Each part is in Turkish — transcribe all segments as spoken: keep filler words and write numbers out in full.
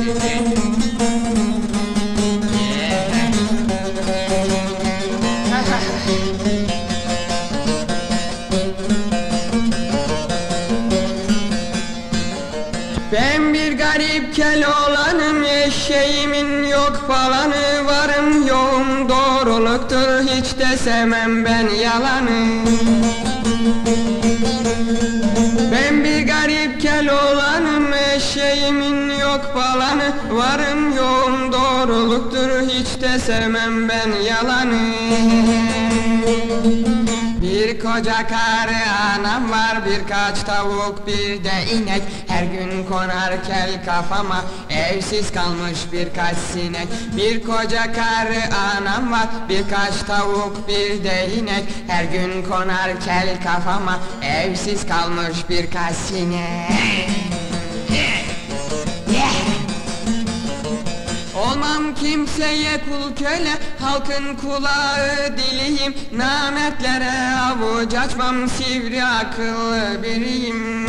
Ben bir garip Keloğlanım, eşeğimin yok falanı, varım yoğum doğruluktur, hiç de sevmem ben yalanı. Ben bir garip Keloğlanım, eşeğimin yok falanı, varım yoğum doğruluktur, hiç de sevmem ben yalanı. Bir koca karı anam var, birkaç tavuk bir de inek, her gün konar kel kafama, evsiz kalmış birkaç sinek. Bir koca karı anam var, birkaç tavuk bir de inek, her gün konar kel kafama, evsiz kalmış birkaç sinek. Olmam kimseye kul köle, halkın kulağı diliyim, namertlere avuç açmam, sivri akıllı biriyim.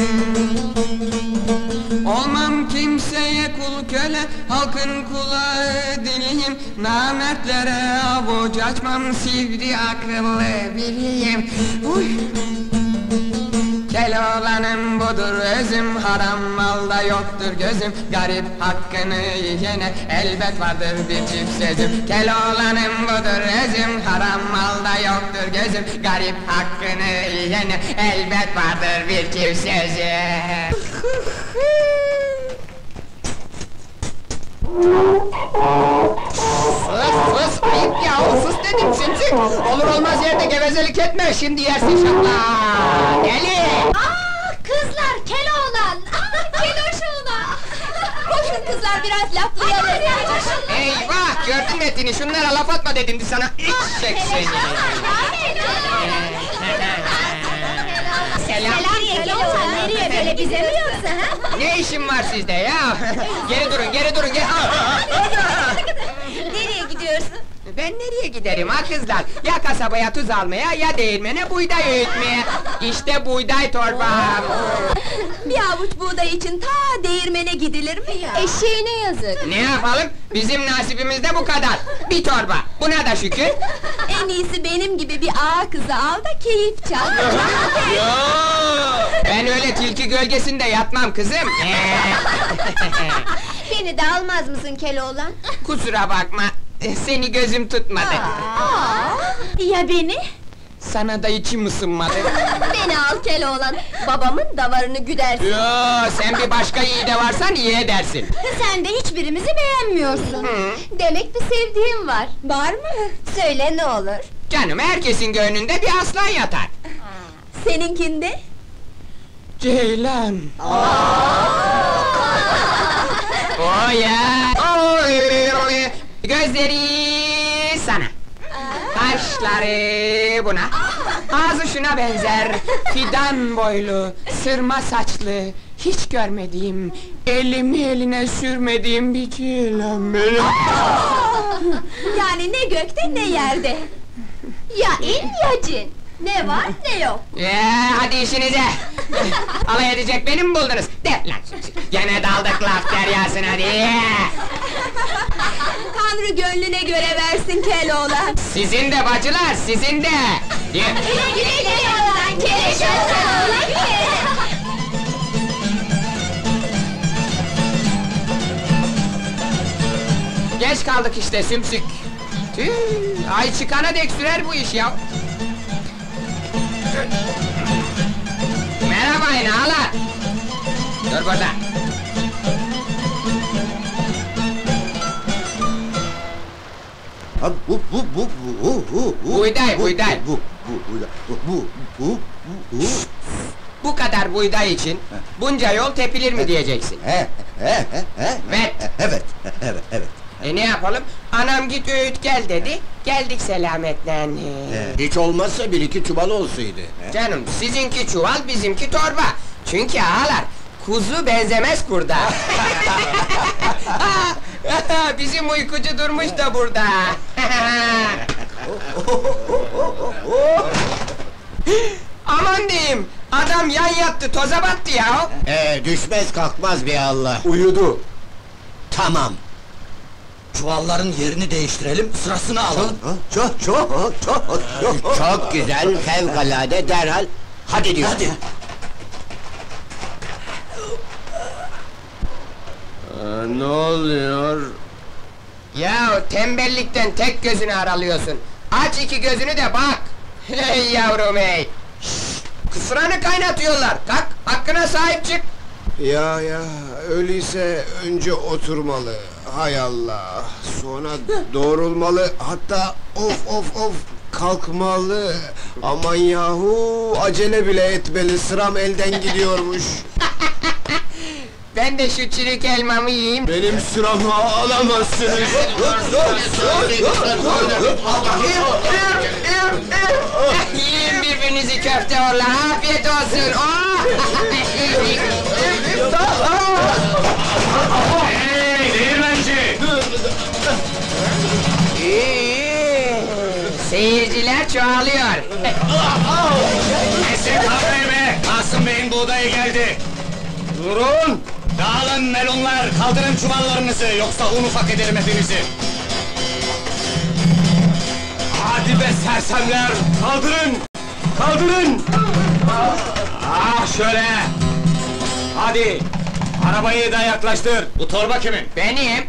Olmam kimseye kul köle, halkın kulağı diliyim, namertlere avuç açmam, sivri akıllı biriyim. Uy. Keloğlanım budur özüm, haram malda yoktur gözüm, garip hakkını yiyene elbet vardır bir çift sözüm. Keloğlanım budur özüm, haram malda yoktur gözüm, garip hakkını yiyene elbet vardır bir çift sözüm. Sus sus, ayıp yahu, sus dedim sümsük! Olur olmaz yerde gevezelik etme, şimdi yersin şapla! Deli! Ah kızlar, Keloğlan! Keloşoğlan! Koşun kızlar, biraz laflayalım! Eyvah, gördün mü etini, şunlara laf atma dedim sana, eşek seni! Selam, nereye Keloğlan, nereye böyle, bize mi yoksa ha? Ne işin var sizde ya? Geri durun, geri durun, geri... Nereye gidiyorsun? Ben nereye giderim ha kızlar? Ya kasabaya tuz almaya, ya değirmene buğday öğütmeye! İşte buğday torbam! Bir avuç buğday için ta değirmene gidilir mi ya? Eşeğine yazık! Ne yapalım? Bizim nasibimiz de bu kadar! Bir torba, buna da şükür! En iyisi benim gibi bir ağa kızı al da keyif çal! Ben öyle tilki gölgesinde yatmam kızım! Beni de almaz mısın Keloğlan? Kusura bakma, seni gözüm tutmadı! Aa, ya beni? Sana da içim ısınmadı! Beni al Keloğlan, babamın davarını güdersin! Yoo, sen bir başka yiğide varsan iyi edersin! Sen de hiçbirimizi beğenmiyorsun! Hı. Demek bir sevdiğin var! Var mı? Söyle ne olur! Canım, herkesin gönlünde bir aslan yatar! Seninkinde? Ceylan! Oh ya! Oh, gözleri sana! Kaşları buna! Ağzı şuna benzer! Fidan boylu, sırma saçlı, hiç görmediğim, elimi eline sürmediğim bir ceylan benim! Yani ne gökte ne yerde! Ya in ya cin! Ne var ne yok! Ya, hadi işinize! Alay edecek beni mi buldunuz? De lan! Gene daldık laf deryasına, hadi! Tanrı gönlüne göre versin Keloğlan! Sizin de bacılar, sizin de! Güle güle Keloğlan! Keloğlan! Geç kaldık işte sümsük! Tüh, ay çıkana dek sürer bu iş ya! Merhaba inalar! Dur burada! Ha bu bu bu bu bu bu Buğday, buğday. bu bu buğday, bu bu bu bu Bu kadar buğday için bunca yol tepilir mi diyeceksin? he he he he Evet. evet evet evet E ne yapalım? Anam git öğüt gel dedi, geldik selametle. Hiç olmazsa bir iki çuval olsaydı. Canım, sizinki çuval, bizimki torba. Çünkü ağalar, kuzu benzemez kurda. Bizim uykucu durmuş da burada. Aman diyeyim, adam yan yattı, toza battı ya. Ee, düşmez kalkmaz bir Allah. Uyudu. Tamam. Çuvalların yerini değiştirelim, sırasını alalım. Çok çok çok çok Çok güzel, fevkalade, derhal. Hadi diyor. Hadi. Ne oluyor? Ya tembellikten tek gözünü aralıyorsun. Aç iki gözünü de bak. Hey yavrum hey. Şşş, kısranı kaynatıyorlar. Kalk, hakkına sahip çık. Ya ya, öyleyse önce oturmalı. Hay Allah. Sonra doğrulmalı. Hatta of of of kalkmalı. Aman yahu, acele bile etmeli. Sıram elden gidiyormuş. Ben de şu çürük elmamı yiyeyim. Benim sıramı alamazsınız. Yiyin birbirinizi köfte orla, afiyet olsun. Oh! Hey değirmenci! İyi, seyirciler çoğalıyor. Kesin kavgayı be! Kasım Bey'in buğdayı geldi! Durun! Dağılın melonlar, kaldırın çuvallarınızı, yoksa un ufak ederim hepinizi! Hadi be sersemler, kaldırın! Kaldırın! Ah şöyle! Hadi! Arabayı da yaklaştır! Bu torba kimin? Benim.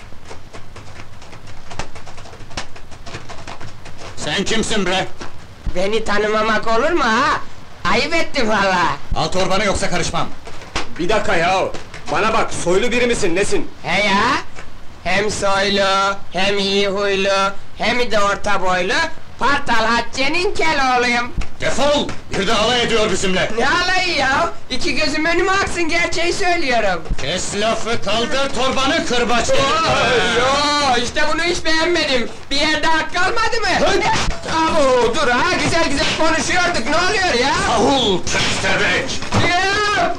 Sen kimsin bre? Beni tanımamak olur mu ha? Ayıp ettim valla. Al torbanı yoksa karışmam! Bir dakika ya! Bana bak, soylu biri misin, nesin? He ya, hem soylu, hem iyi huylu, hem de orta boylu, Partal Hatice'nin Keloğluyum. Defol! Bir de alay ediyor bizimle! Ne alayı ya? İki gözüm önüme aksın, gerçeği söylüyorum. Kes lafı, kaldır torbanı kırbaç! Yo, işte bunu hiç beğenmedim. Bir yerde hak kalmadı mı? Abo, dur ha, güzel güzel konuşuyorduk, ne oluyor ya? Ahul köstebek! Ya!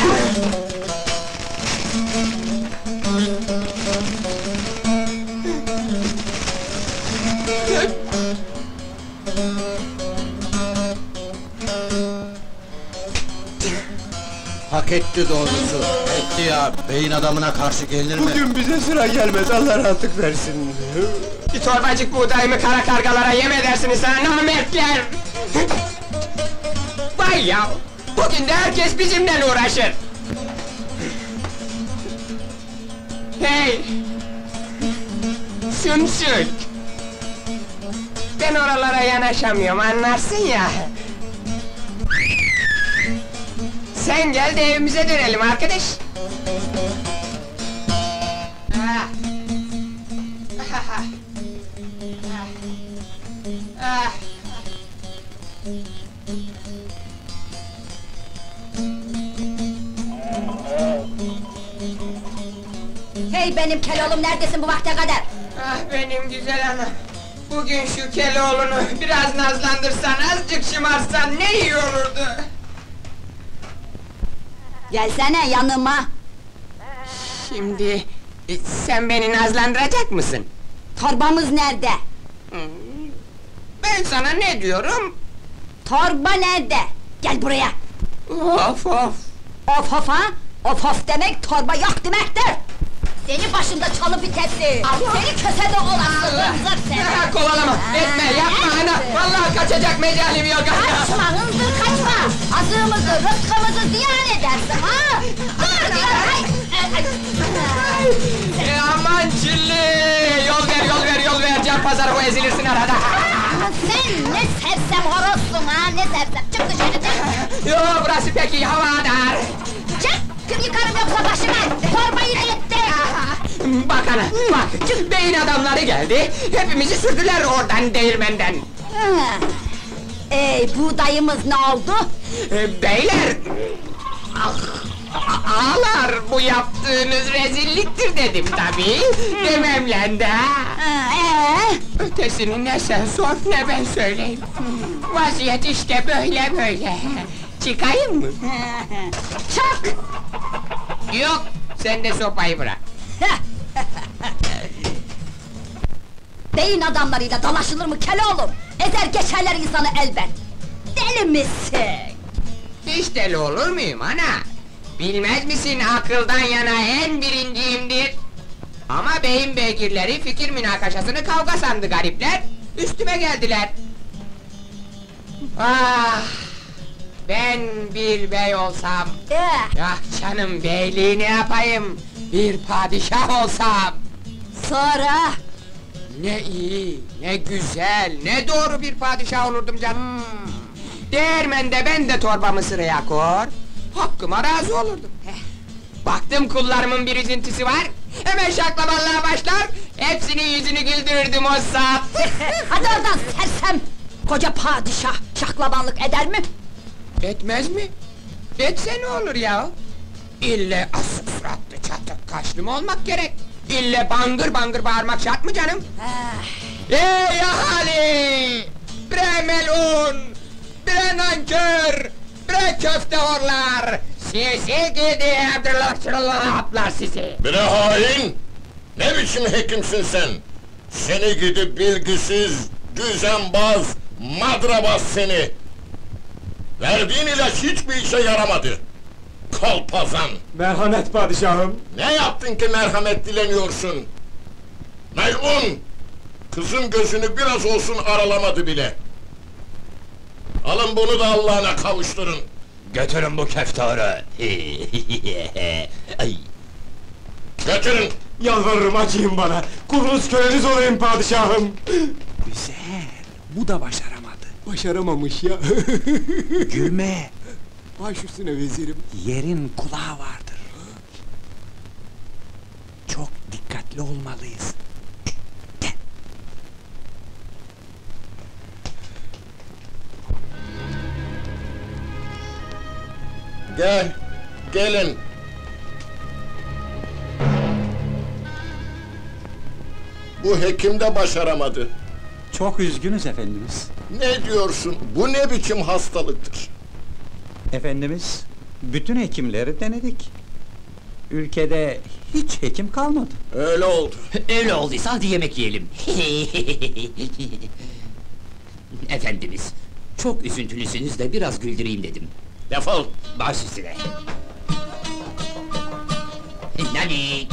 Hak etti doğrusu. Etti ya, beyin adamına karşı gelir mi? Bugün bize sıra gelmez, Allah rahatlık versin. Bir torbacık buğdayımı kara kargalara yem edersiniz ha namertler! Vay ya! Bugün de herkes bizimle uğraşır! Hey! Sümsük! Ben oralara yanaşamıyorum, anlarsın ya! Sen gel de evimize dönelim arkadaş! Ah. Ah. Ah. Hey benim Keloğlum, neredesin bu vakte kadar? Ah benim güzel anam! Bugün şu Keloğlu'nu biraz nazlandırsan, azıcık şımarsan ne iyi olurdu! Gelsene yanıma! Şimdi, e, sen beni nazlandıracak mısın? Torbamız nerede? Ben sana ne diyorum? Torba nerede? Gel buraya! Of of! Of of ha? Of of demek torba yok demektir! Seni başımda çalı vitesli! Seni kösede olasın hınzır seni! Ha, kovalama, etme, yapma ana! Vallahi kaçacak mecalim yok ana! Kaçma hınzır kaçma! Azığımızı, rızkımızı ziyan edersin ha! Dur diyor! Ay, ay, ay. E, aman çilli! Yol ver, yol ver, yol ver! Can pazarı o ezilirsin arada! Sen ne sersem horozsun ha, ne sersem! Çık dışarı çık! Yo, burası pek iyi havadar! Çık! Kim yıkarım yoksa başıma! Torbayı gitti! Bak ana, bak! Beyin adamları geldi, hepimizi sürdüler oradan değirmenden! Ey buğdayımız ne oldu? E, beyler! Ah, ağalar, bu yaptığınız rezilliktir dedim tabii! Dememle de! Ee? Ötesini ne sen sor ne ben söyleyeyim! Vaziyet işte böyle böyle! Çıkayım mı? Çık! Yok, sen de sopayı bırak! Beyin adamlarıyla dalaşılır mı Keloğlum? Ezer geçerler insanı elbet! Deli misin? Hiç deli olur muyum ana? Bilmez misin akıldan yana en birinciyimdir? Ama beyin beygirleri fikir münakaşasını kavga sandı garipler, üstüme geldiler. Ah! Ben bir bey olsam, Eh, ah canım beyliği ne yapayım, bir padişah olsam! sonra? Ne iyi, ne güzel, ne doğru bir padişah olurdum canım! Değirmende ben de torbamı sıraya koyar, hakkıma razı olurdum. Baktım kullarımın bir üzüntüsü var, hemen şaklabanlığa başlar, hepsinin yüzünü güldürürdüm o saat! Hadi oradan sersem! Koca padişah şaklabanlık eder mi? Etmez mi? Etse ne olur ya? İlle asık suratlı, çatık kaşlı mı olmak gerek? İlle bangır bangır bağırmak şart mı canım? Eh, Ey ahali! Bre melun! Bre nankör! Bre köfte orlar! Sizi gidi Abdülhaplar sizi! Bre hain! Ne biçim hekimsin sen? Seni gidi bilgisiz, düzenbaz, madrabaz seni! Verdiğin ilaç hiçbir işe yaramadı! Kalpazan! Merhamet padişahım. Ne yaptın ki merhamet dileniyorsun? Melun! Kızın gözünü biraz olsun aralamadı bile! Alın bunu da Allah'ına kavuşturun! Götürün bu keftarı! Ay! Götürün! Yalvarırım acıyın bana. Kulunuz köleniz olayım padişahım. Güzel, bu da başaramadı. Başaramamış ya. Gülme, Baş üstüne vezirim. yerin kulağı vardır. Çok dikkatli olmalıyız. Gel. Gel! Gelin! Bu hekim de başaramadı. Çok üzgünüz efendimiz. Ne diyorsun? Bu ne biçim hastalıktır? Efendimiz, bütün hekimleri denedik. Ülkede hiç hekim kalmadı. Öyle oldu. Öyle olduysa hadi yemek yiyelim. Efendimiz, çok üzüntülüsünüz de biraz güldüreyim dedim. Defol! Baş üstüne. Nanik!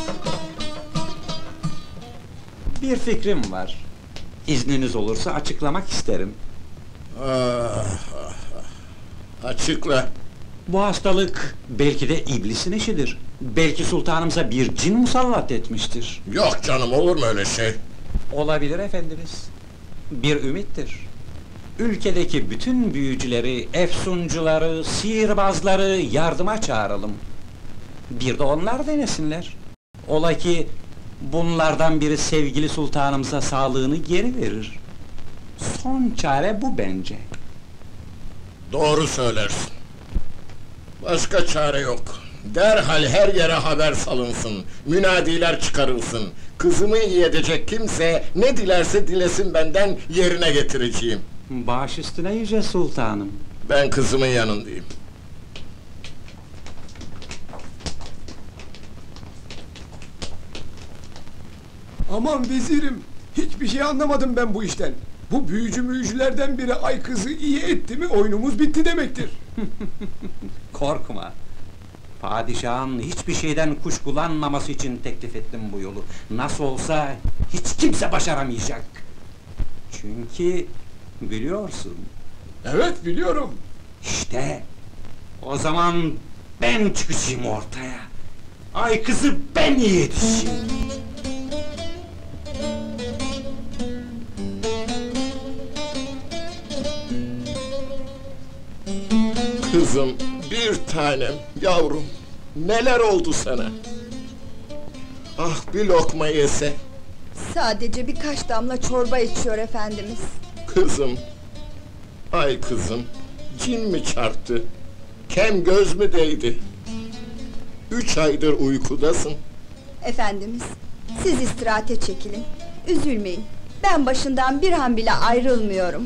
Bir fikrim var. İzniniz olursa açıklamak isterim. Ah, açıkla. Bu hastalık belki de iblisin işidir. Belki sultanımıza bir cin musallat etmiştir. Yok canım, olur mu öyle şey? Olabilir efendimiz. Bir ümittir. Ülkedeki bütün büyücüleri, efsuncuları, sihirbazları yardıma çağıralım. Bir de onlar denesinler. Ola ki bunlardan biri sevgili sultanımıza sağlığını geri verir. Son çare bu bence. Doğru söylersin. Başka çare yok. Derhal her yere haber salınsın, münadiler çıkarılsın. Kızımı iyi edecek kimse ne dilerse dilesin benden, yerine getireceğim. Baş üstüne yüce sultanım. Ben kızımın yanındayım. Aman vezirim. Hiçbir şey anlamadım ben bu işten. Bu büyücü müyücülerden biri ay kızı iyi etti mi oyunumuz bitti demektir. Korkma. Padişahın hiçbir şeyden kuşkulanmaması için teklif ettim bu yolu. Nasıl olsa hiç kimse başaramayacak. Çünkü biliyorsun. Evet biliyorum. İşte o zaman ben çıkacağım ortaya. Ay kızı ben yetişeyim. Kızım, bir tanem, yavrum, neler oldu sana? Ah, bir lokma yese. Sadece birkaç damla çorba içiyor efendimiz. Kızım, ay kızım, cin mi çarptı? Kem göz mü değdi? Üç aydır uykudasın. Efendimiz, siz istirahate çekilin. Üzülmeyin. Ben başından bir an bile ayrılmıyorum.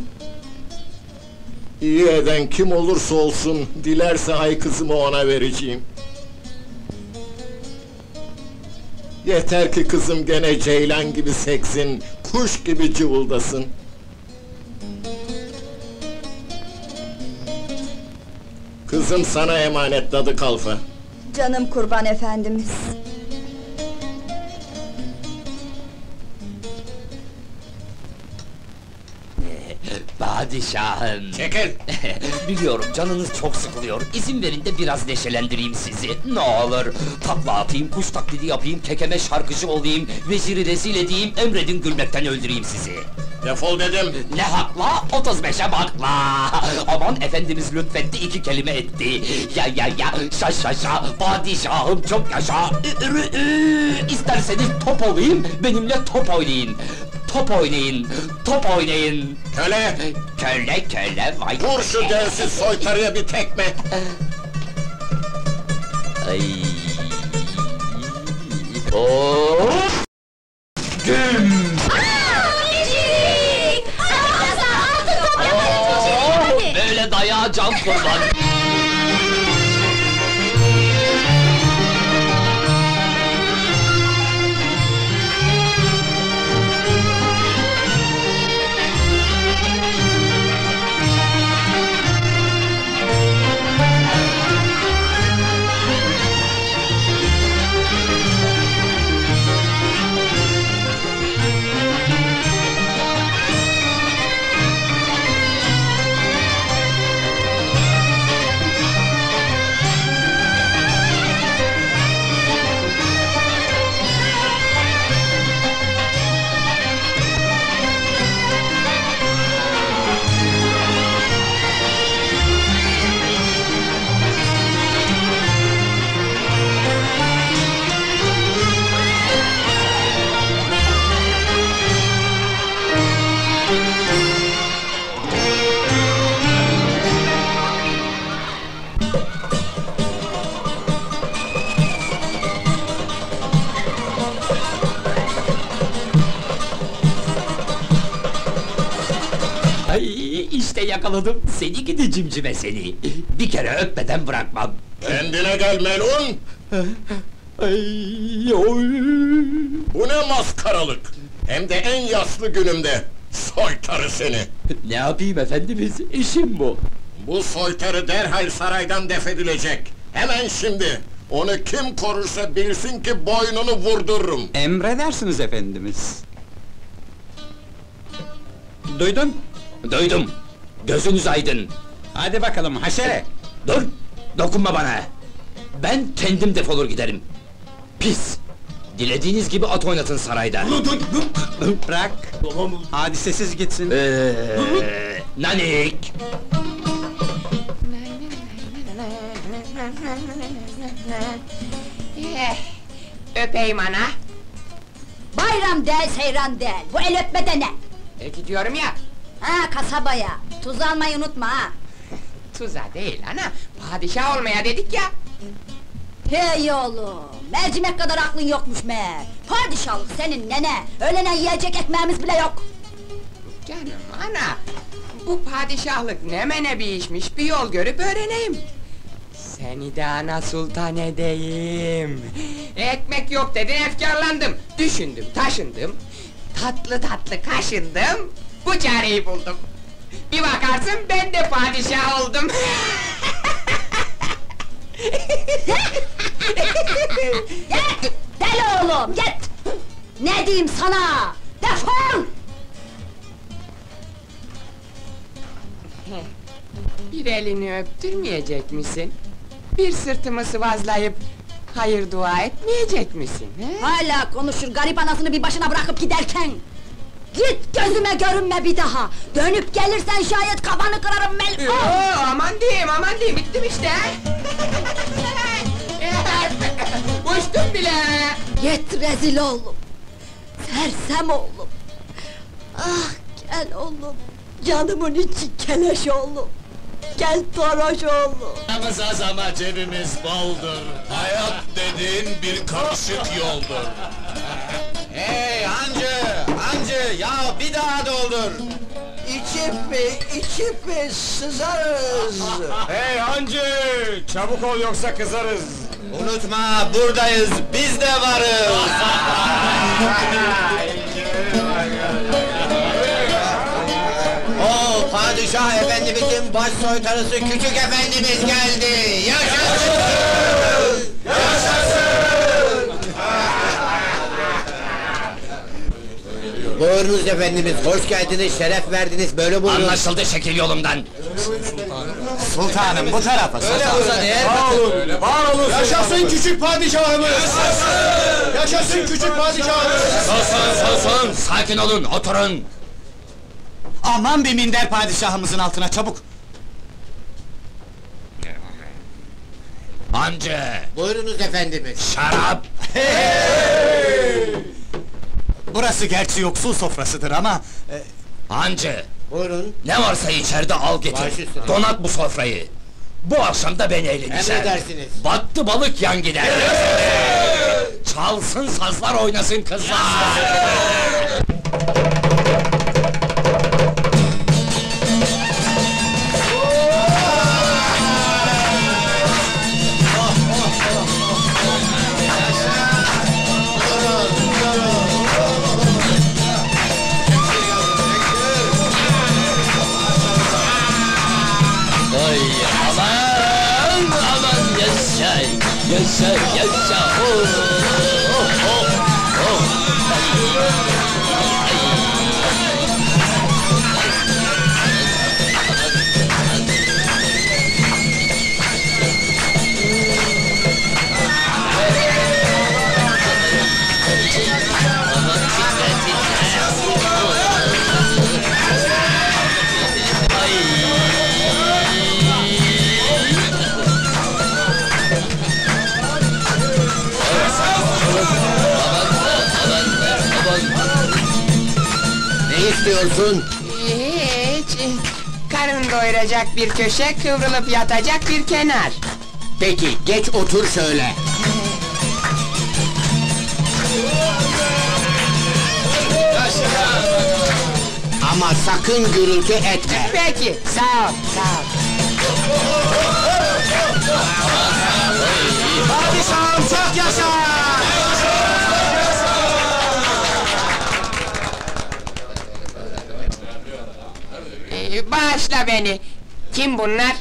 İyi eden kim olursa olsun, dilerse ay kızımı ona vereceğim. Yeter ki kızım gene ceylan gibi seksin, kuş gibi cıvıldasın. Kızım sana emanet Dadı Kalfa. Canım kurban efendimiz. Padişahım! Çekil! Biliyorum canınız çok sıkılıyor, izin verin de biraz neşelendireyim sizi, ne olur! Takla atayım, kuş taklidi yapayım, kekeme şarkıcı olayım, veziri rezil edeyim, emredin gülmekten öldüreyim sizi! Defol dedim! Ne hakla? otuz beşe bakla! Aman efendimiz lütfetti, iki kelime etti! Ya ya ya, şa şa şa, padişahım çok yaşa! Ü, ü, ü. İsterseniz top olayım, benimle top oynayın! Top oynayın, top oynayın! Köle! Köle köle, vay! Vur şu densiz soytarıya bir tekme! Ay! Oh! Güm! Böyle dayağa can kurban! Ay, işte yakaladım seni gidi cimcime seni! Bir kere öpmeden bırakmam! Kendine gel melun! Ay, oy! Bu ne maskaralık! Hem de en yaslı günümde! Soytarı seni! Ne yapayım efendimiz, işim bu! Bu soytarı derhal saraydan defedilecek! Hemen şimdi! Onu kim korursa bilsin ki boynunu vurdururum! Emredersiniz efendimiz. Duydun? Duydum! Gözünüz aydın! Hadi bakalım haşere! Dur! Dokunma bana! Ben kendim defolur giderim! Pis! Dilediğiniz gibi at oynatın sarayda! Bırak! Hadisesiz gitsin! Eee, nanik! Eh, öpeyim ana! Bayram değil, seyran değil, bu el öpme de ne? E, gidiyorum ya! Ha, kasabaya, tuz almayı unutma ha! Tuza değil ana, padişah olmaya dedik ya! Hey oğlum, mercimek kadar aklın yokmuş meğer! Padişahlık senin nene, öğlene yiyecek ekmeğimiz bile yok! Canım ana! Bu padişahlık ne mene bir işmiş, bir yol görüp öğreneyim! Seni de ana sultan edeyim! Ekmek yok dedin, efkarlandım! Düşündüm, taşındım! Tatlı tatlı kaşındım! Bu çareyi buldum! Bir bakarsın ben de padişah oldum! Git! Deli oğlum, git! Ne diyeyim sana? Defol! Bir elini öptürmeyecek misin? Bir sırtımı sıvazlayıp hayır dua etmeyecek misin? He? Hala konuşur, garip anasını bir başına bırakıp giderken! Git gözüme görünme bir daha! Dönüp gelirsen şayet kafanı kırarım melun! Yoo, aman diyeyim, aman diyeyim, bittim işte! Uçtum bile! Git rezil oğlum! Sersem oğlum! Ah gel oğlum! Canımın içi keleş oğlum! Gel toroş oğlum! Paramız az ama cebimiz boldur. Hayat dediğin bir karışık yoldur. Hey hancı! Hancı! Ya bir daha doldur! İçip mi, içip mi sızarız? Hey hancı! Çabuk ol yoksa kızarız. Unutma buradayız, biz de varız! O padişah efendimizin baş soytarısı küçük efendimiz geldi! Yaşasın! Yaşasın! Bu Buyurunuz efendimiz, hoş geldiniz, şeref verdiniz, böyle buyurun. Anlaşıldı, çekil yolumdan. Sultanım bu tarafa. Var olun! Yaşasın küçük padişahımız! Yaşasın! Yaşasın küçük padişahımız! Susun, susun, sakin olun, oturun. Aman bir minder padişahımızın altına çabuk. Hancı, Buyurunuz efendimiz. şarap. Burası gerçi yoksul sofrasıdır ama... E, Hancı, Buyurun. ne varsa içeride al Baş getir. üstüne. Donat bu sofrayı. Bu akşam da ben eğleneceğim. Emredersiniz. Battı balık yan gider. Çalsın sazlar, oynasın kızlar. Ay aman aman yaşa yaşa yaşa oh oh oh oh. Aman titre titre. Ne istiyorsun? Hiç. Karın doyuracak bir köşe, kıvrılıp yatacak bir kenar. Peki, geç otur şöyle. Ama sakın gürültü etme. Peki, sağ ol, sağ ol. Padişahım çok yaşa! Ee, bağışla beni. Kim bunlar?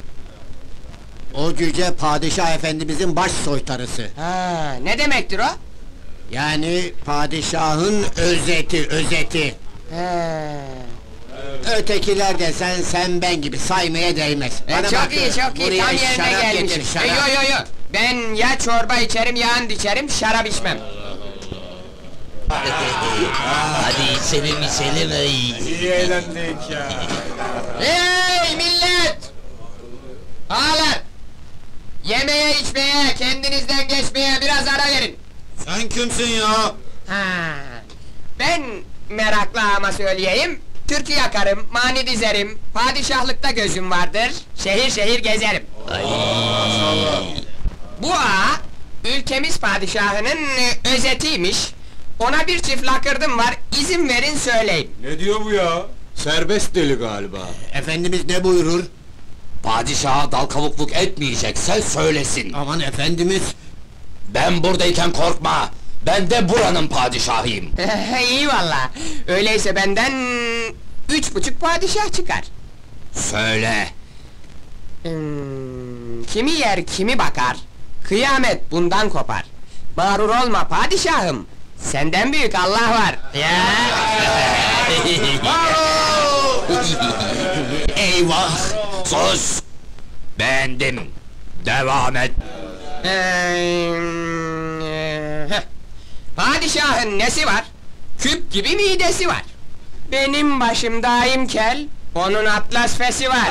O cüce padişah efendimizin baş soytarısı. Ha, ne demektir o? Yani padişahın özeti, özeti. Ha. Ötekiler de sen, sen ben gibi saymaya değmez. E, Bana çok bak, iyi, çok iyi, buraya tam yerine şarap gelmişim. getir, E, şarap. yo yo yo, ben ya çorba içerim ya and içerim, şarap içmem. Hadi içelim içelim ey. İyi eğlendik ya. Hey millet! Ağalar! Yemeye içmeye, kendinizden geçmeye biraz ara verin. Sen kimsin ya? Ha, ben meraklı ağama söyleyeyim, türkü yakarım, mani dizerim, padişahlıkta gözüm vardır, şehir şehir gezerim. Bu ağa, ülkemiz padişahının e, özetiymiş, ona bir çift lakırdım var, izin verin söyleyeyim. Ne diyor bu ya? Serbest deli galiba. Efendimiz ne buyurur? Padişaha dal kavukluk etmeyecekse söylesin. Aman efendimiz, Ben buradayken korkma. Ben de buranın padişahıyım. İyi valla, öyleyse benden üç buçuk padişah çıkar. Söyle. Hmm, kimi yer kimi bakar, kıyamet bundan kopar. Mağrur olma padişahım, senden büyük Allah var. Ya. Eyvah! Sus! Beğendim. Devam et. Ee, heh. Padişahın nesi var? Küp gibi midesi var. Benim başım daim kel, onun atlas fesi var.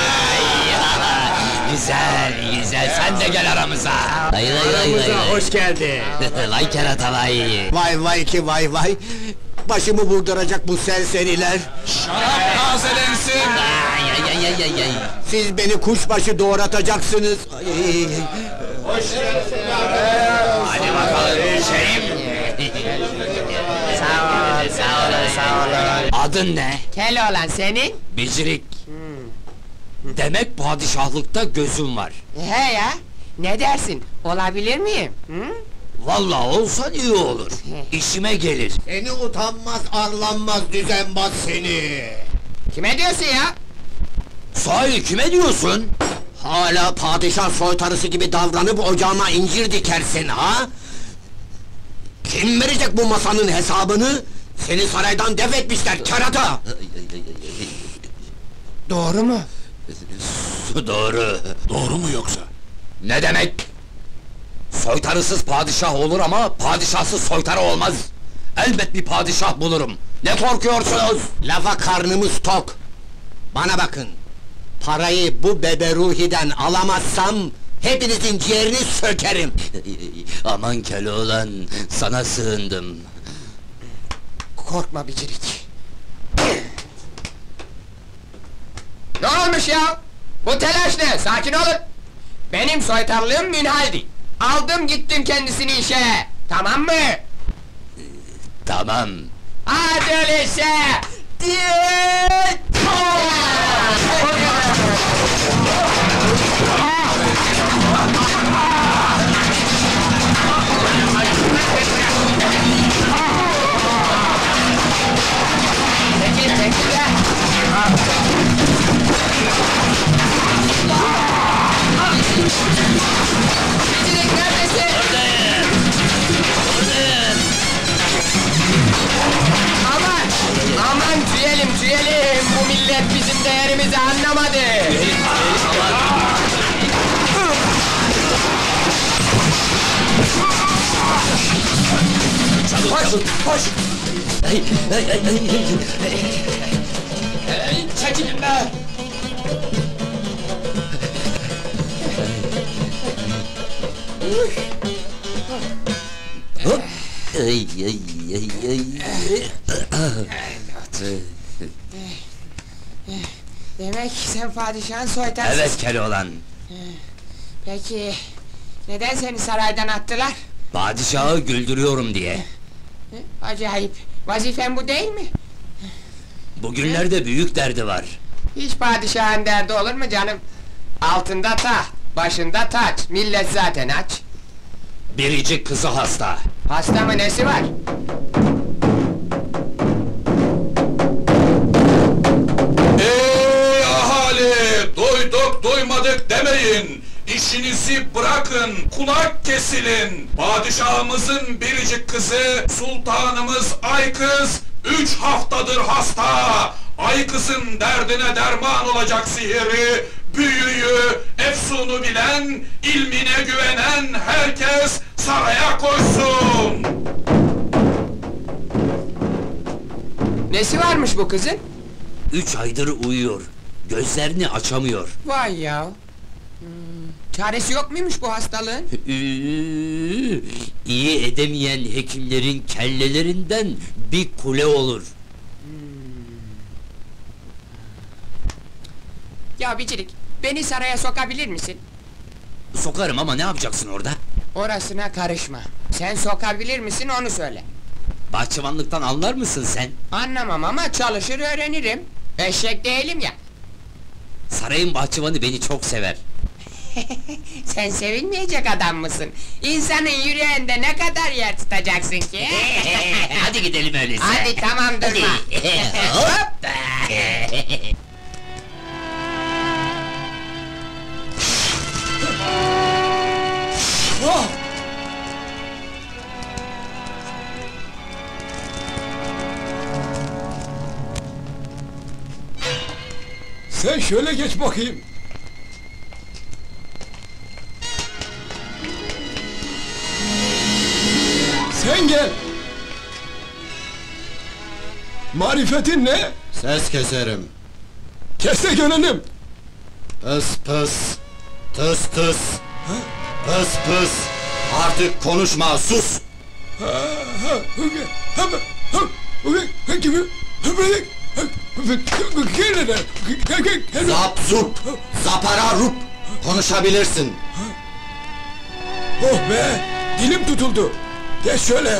Güzel, güzel. Sen de gel aramıza. Hayır, hayır, hayır, hayır. Hoş geldin. Lay kerata vay. vay vay ki vay vay! Başımı vurduracak bu serseriler! Şarap tazelensin. Ay, ay, ay, ay, ay, ay. Siz beni kuşbaşı doğratacaksınız! Ay, Hadi bakalım, Şerif. Sağ ol, sağ ol, sağ ol. Adın ne? Kel olan senin? Bicirik. Demek padişahlıkta gözün var. He ya, ne dersin, olabilir miyim? Hı? Vallahi olsan iyi olur. İşime gelir. Seni utanmaz, arlanmaz, düzenbaz seni! Kime diyorsun ya? Sahi kime diyorsun? Hala padişah soytarısı gibi davranıp ocağıma incir dikersin ha? Kim verecek bu masanın hesabını? Seni saraydan def etmişler kerata! Doğru mu? Doğru. Doğru mu yoksa? Ne demek? Soytarısız padişah olur ama padişahsız soytarı olmaz. Elbet bir padişah bulurum. Ne korkuyorsunuz? Lafa karnımız tok! Bana bakın! Parayı bu beberuhiden alamazsam... hepinizin ciğerini sökerim! Aman Keloğlan, sana sığındım. Korkma Bicirik. Ne olmuş ya? Bu telaş ne? Sakin olun! Benim soytarlığım münhaldi. Aldım gittim kendisini işe. Tamam mı? Tamam. Hadi öyleyse! Çekil, çekil be! Bicirik neredesin? Aman! Aman tüyelim tüyelim! Bu millet bizim değerimizi anlamadı! Koş, koş! Çekilin be! Hop! Ay, ay, ay, ay. Demek sen padişahın soytarısın. Evet Keloğlan. Peki, neden seni saraydan attılar? Padişahı güldürüyorum diye. Acayip, vazifen bu değil mi? Bugünlerde büyük derdi var. Hiç padişahın derdi olur mu canım? Altında taht, başında taç, millet zaten aç. Biricik kızı hasta. Hasta mı, nesi var? Ey ahali! Duyduk duymadık demeyin! İşinizi bırakın, kulak kesilin! Padişahımızın biricik kızı, sultanımız Aykız, üç haftadır hasta! Aykız'ın derdine derman olacak sihiri, büyüyü, efsunu bilen, ilmine güvenen herkes saraya koşsun! Nesi varmış bu kızın? Üç aydır uyuyor. Gözlerini açamıyor. Vay ya! Hmm, çaresi yok muymuş bu hastalığın? Üü, İyi edemeyen hekimlerin kellelerinden bir kule olur. Ya Bicirik, beni saraya sokabilir misin? Sokarım ama ne yapacaksın orada? Orasına karışma. Sen sokabilir misin onu söyle. Bahçıvanlıktan anlar mısın sen? Anlamam ama çalışır öğrenirim. Eşek değilim ya. Sarayın bahçıvanı beni çok sever. Sen sevilmeyecek adam mısın? İnsanın yüreğinde ne kadar yer tutacaksın ki? Hadi gidelim öyleyse. Hadi tamam durma. Hop! Oh! Sen şöyle geç bakayım. Sen gel. Marifetin ne? Ses keserim. Kes de görelim. Pıs pıs, tıs tıs, pıs pıs. Artık konuşma, sus! Zap zup, zapara rup! Konuşabilirsin! Oh be! Dilim tutuldu! Geç şöyle!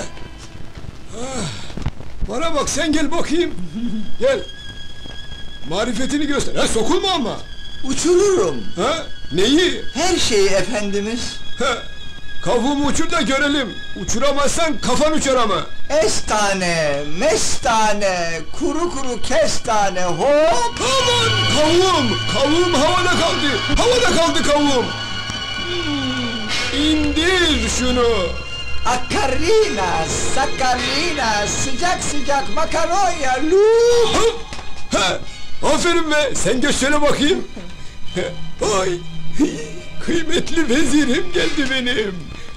Bana bak, sen gel bakayım! Gel! Marifetini göster, ha sokulma ama! Uçururum! Ha? Neyi? Her şeyi efendimiz! Ha? Kavumu uçur da görelim! Uçuramazsan kafan uçar ama! Estane, mestane, kuru kuru kestane, hop! Aman! Kavum! Kavum havada kaldı! Havada kaldı kavum! Hmm, indir şunu! Akarina, sakarina, sıcak sıcak makaronya, lup! Ha, aferin be, sen geç şöyle bakayım. Ay, kıymetli vezirim geldi benim.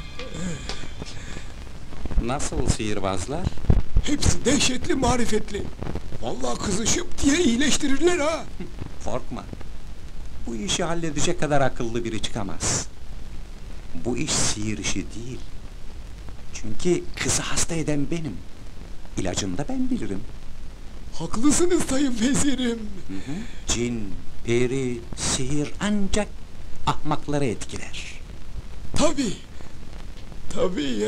Nasıl sihirbazlar? Hepsi dehşetli marifetli. Vallahi kızı şıp diye iyileştirirler ha. Korkma. Bu işi halledecek kadar akıllı biri çıkamaz. Bu iş sihir işi değil. Çünkü kızı hasta eden benim. İlacını da ben bilirim. Haklısınız sayın vezirim. Hı hı. Cin, peri, sihir ancak ahmakları etkiler. Tabii. Tabii ya.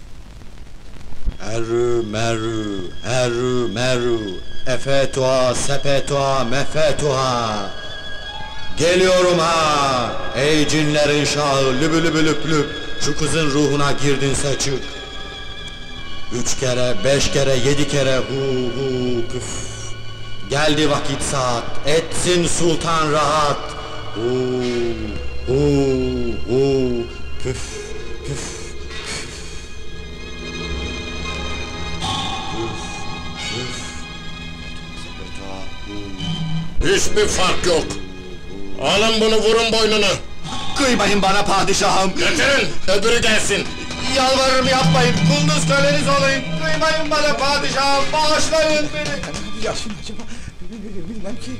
Erü merü, erü merü, efetua, sepetua, mefetua. Geliyorum ha! Ey cinlerin şahı, lübü lübü lüp lüp, şu kızın ruhuna girdinse çık. Üç kere, beş kere, yedi kere hu hu püf. Geldi vakit saat, etsin sultan rahat. Hu hu hu püf püf. Hiçbir fark yok. Alın bunu, vurun boynunu. Kıymayın bana padişahım! Getirin, öbürü gelsin. Yalvarırım yapmayın, kulunuz köleniz olayım! Kıymayın bana padişahım, bağışlayın beni! Ne yapacağım acaba? Bilmem ki.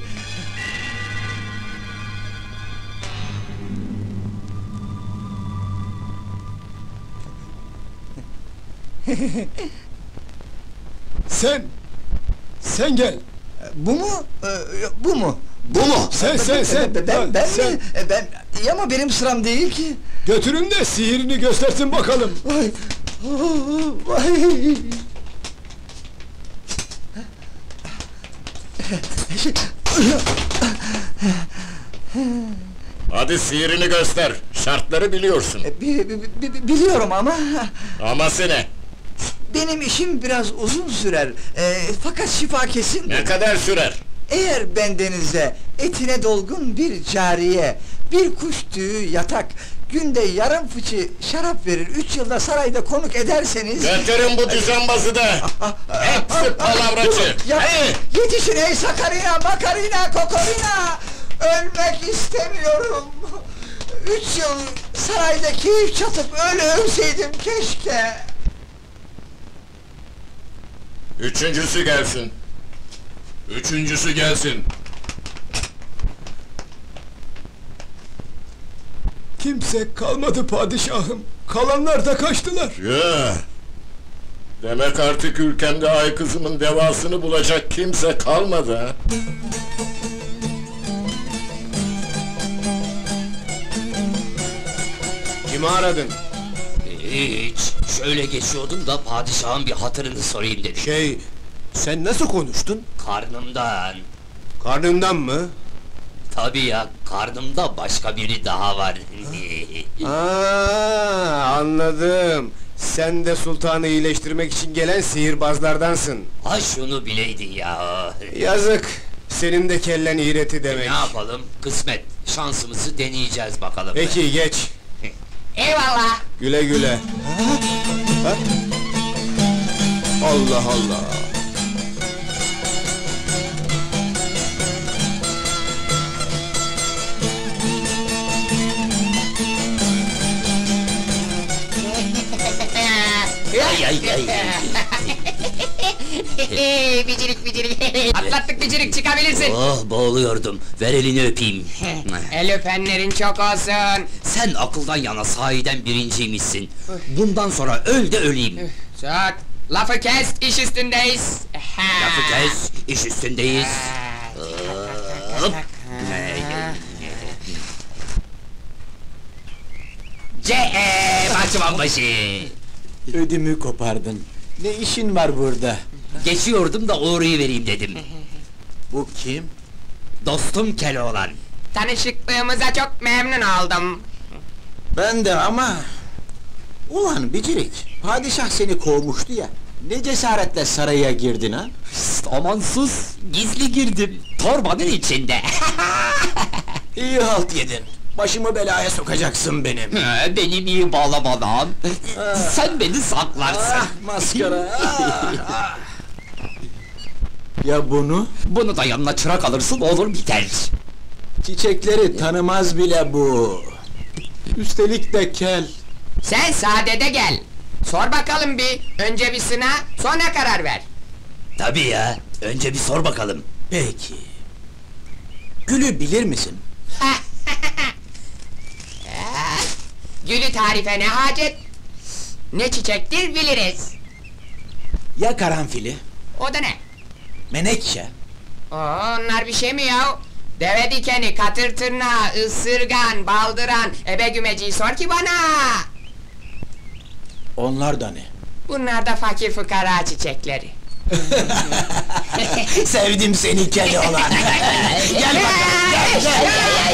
Sen, sen gel. Bu mu? Ee, bu mu? Bu mu? Sen, sen, sen. Ben, ben, ben sen. mi? E, Ben, ya ama benim sıram değil ki. Götürün de sihirini göstersin bakalım. Vay! Vay! Hadi sihirini göster, şartları biliyorsun. E, bi- bi- bi- bi- Biliyorum ama... Aması ne? Benim işim biraz uzun sürer. E, fakat şifa kesin. Ne kadar sürer? Eğer bendenize etine dolgun bir cariye, bir kuş tüyü yatak, günde yarım fıçı şarap verir, üç yılda sarayda konuk ederseniz... Götürün bu düzenbazı da! Hepsi palavracı! Ya, Hey! yetişin ey Sakarina, Makarina, Kokorina! Ölmek istemiyorum! Üç yıl sarayda keyif çatıp öyle ölseydim keşke! Üçüncüsü gelsin. Üçüncüsü gelsin. Kimse kalmadı padişahım. Kalanlar da kaçtılar. Ya. Demek artık ülkemde ay kızımın devasını bulacak kimse kalmadı ha? Kimi aradın? Hiç, şöyle geçiyordum da padişahın bir hatırını sorayım dedim. Şey, sen nasıl konuştun? Karnımdan. Karnından mı? Tabii ya, karnımda başka biri daha var. Aa, anladım. Sen de sultanı iyileştirmek için gelen sihirbazlardansın. Ha şunu bileydin ya. Yazık. Senin de kellen iğreti demek. Ne yapalım, kısmet. Şansımızı deneyeceğiz bakalım. Peki geç. Eyvallah! Güle güle. Ha? Allah Allah. Ay ay ay. Bicirik bicirik. Atlattık bicirik, çıkabilirsin. Oh, boğuluyordum. Ver elini öpeyim. El öpenlerin çok olsun. Sen akıldan yana sahiden birinciymişsin. Bundan sonra öl de öleyim. Çok. Lafı kes, iş üstündeyiz. Lafı kes, iş üstündeyiz. Hop. C E Bahçıvan başı. Ödümü kopardın. Ne işin var burada? Geçiyordum da uğrayıvereyim dedim. Bu kim? Dostum Keloğlan. Tanışıklığımıza çok memnun oldum. Ben de ama... Ulan Bicirik, padişah seni kovmuştu ya. Ne cesaretle saraya girdin ha? Pst, amansız, gizli girdim. Torbanın içinde. İyi halt yedin. Başımı belaya sokacaksın benim. He, benim iyi bağlamadan. Sen beni saklarsın. Ah, maskara! ah, ah. Ya bunu? Bunu da yanına çırak alırsın, olur biter. Çiçekleri tanımaz bile bu. Üstelik de kel. Sen sadede gel. Sor bakalım bir. Önce bir sına, sonra karar ver. Tabii ya, önce bir sor bakalım. Peki. Gülü bilir misin? Gülü tarife ne hacet? Ne çiçektir biliriz. Ya karanfili? O da ne? Menekşe? Oo, onlar bir şey mi ya? Deve dikeni, katır tırnağı, ısırgan, baldıran, ebe gümeciyi sor ki bana! Onlar da ne? Bunlar da fakir fukara çiçekleri. Sevdim seni kedi olan! Gel bakalım, gel, gel!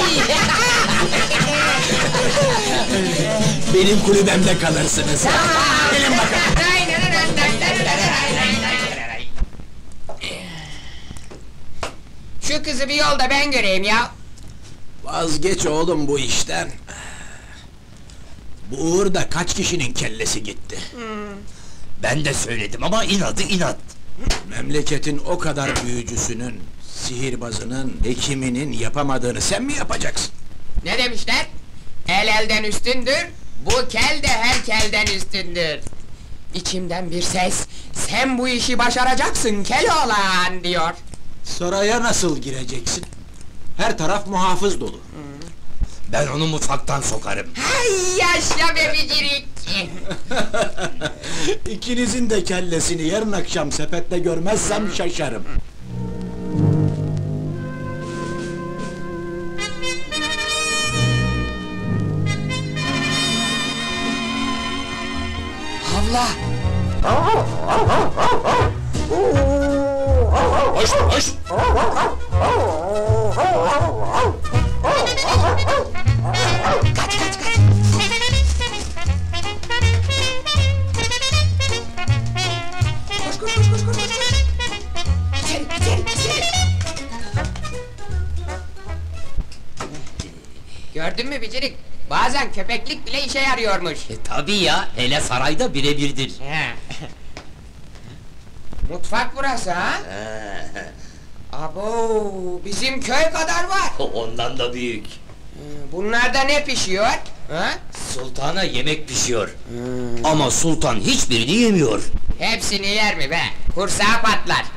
Benim kulübemde kalırsınız! Gelin bakalım! Şu kızı bir yolda ben göreyim ya! Vazgeç oğlum bu işten! Bu uğurda kaç kişinin kellesi gitti? Ben de söyledim ama inadı inat. Memleketin o kadar büyücüsünün, sihirbazının, hekiminin yapamadığını sen mi yapacaksın? Ne demişler? El elden üstündür, bu kel de her kelden üstündür. İçimden bir ses, sen bu işi başaracaksın Keloğlan diyor. Saraya nasıl gireceksin? Her taraf muhafız dolu. Ben onu mutfaktan sokarım. Hay yaşa be bicirik! İkinizin de kellesini yarın akşam sepette görmezsem şaşarım. Havla! Hoş, hoş! Kaç kaç kaç! Koş koş koş koş koş koş! İçeri içeri içeri! Gördün mü bicirik? Bazen köpeklik bile işe yarıyormuş. E tabii ya, hele sarayda birebirdir. Mutfak burası ha? Abo, bizim köy kadar var. Ondan da büyük. Bunlarda ne pişiyor? Ha? Sultana yemek pişiyor. Ama sultan hiçbirini yemiyor. Hepsini yer mi be? Kursağı patlar.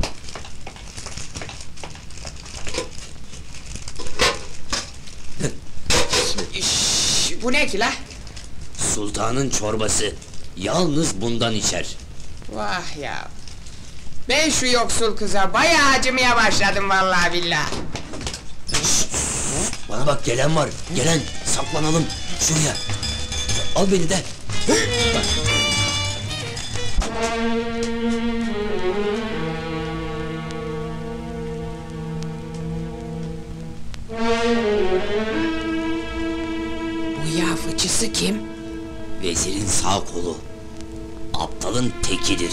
Şş, bu ne ki la? Sultanın çorbası. Yalnız bundan içer. Vah ya! Ben şu yoksul kıza bayağı acımaya başladım vallahi billahi. Bana bak, gelen var, gelen! Saklanalım, şuraya! Al beni de! Bak. Bu yağ fıçısı kim? Vezirin sağ kolu. Aptalın tekidir.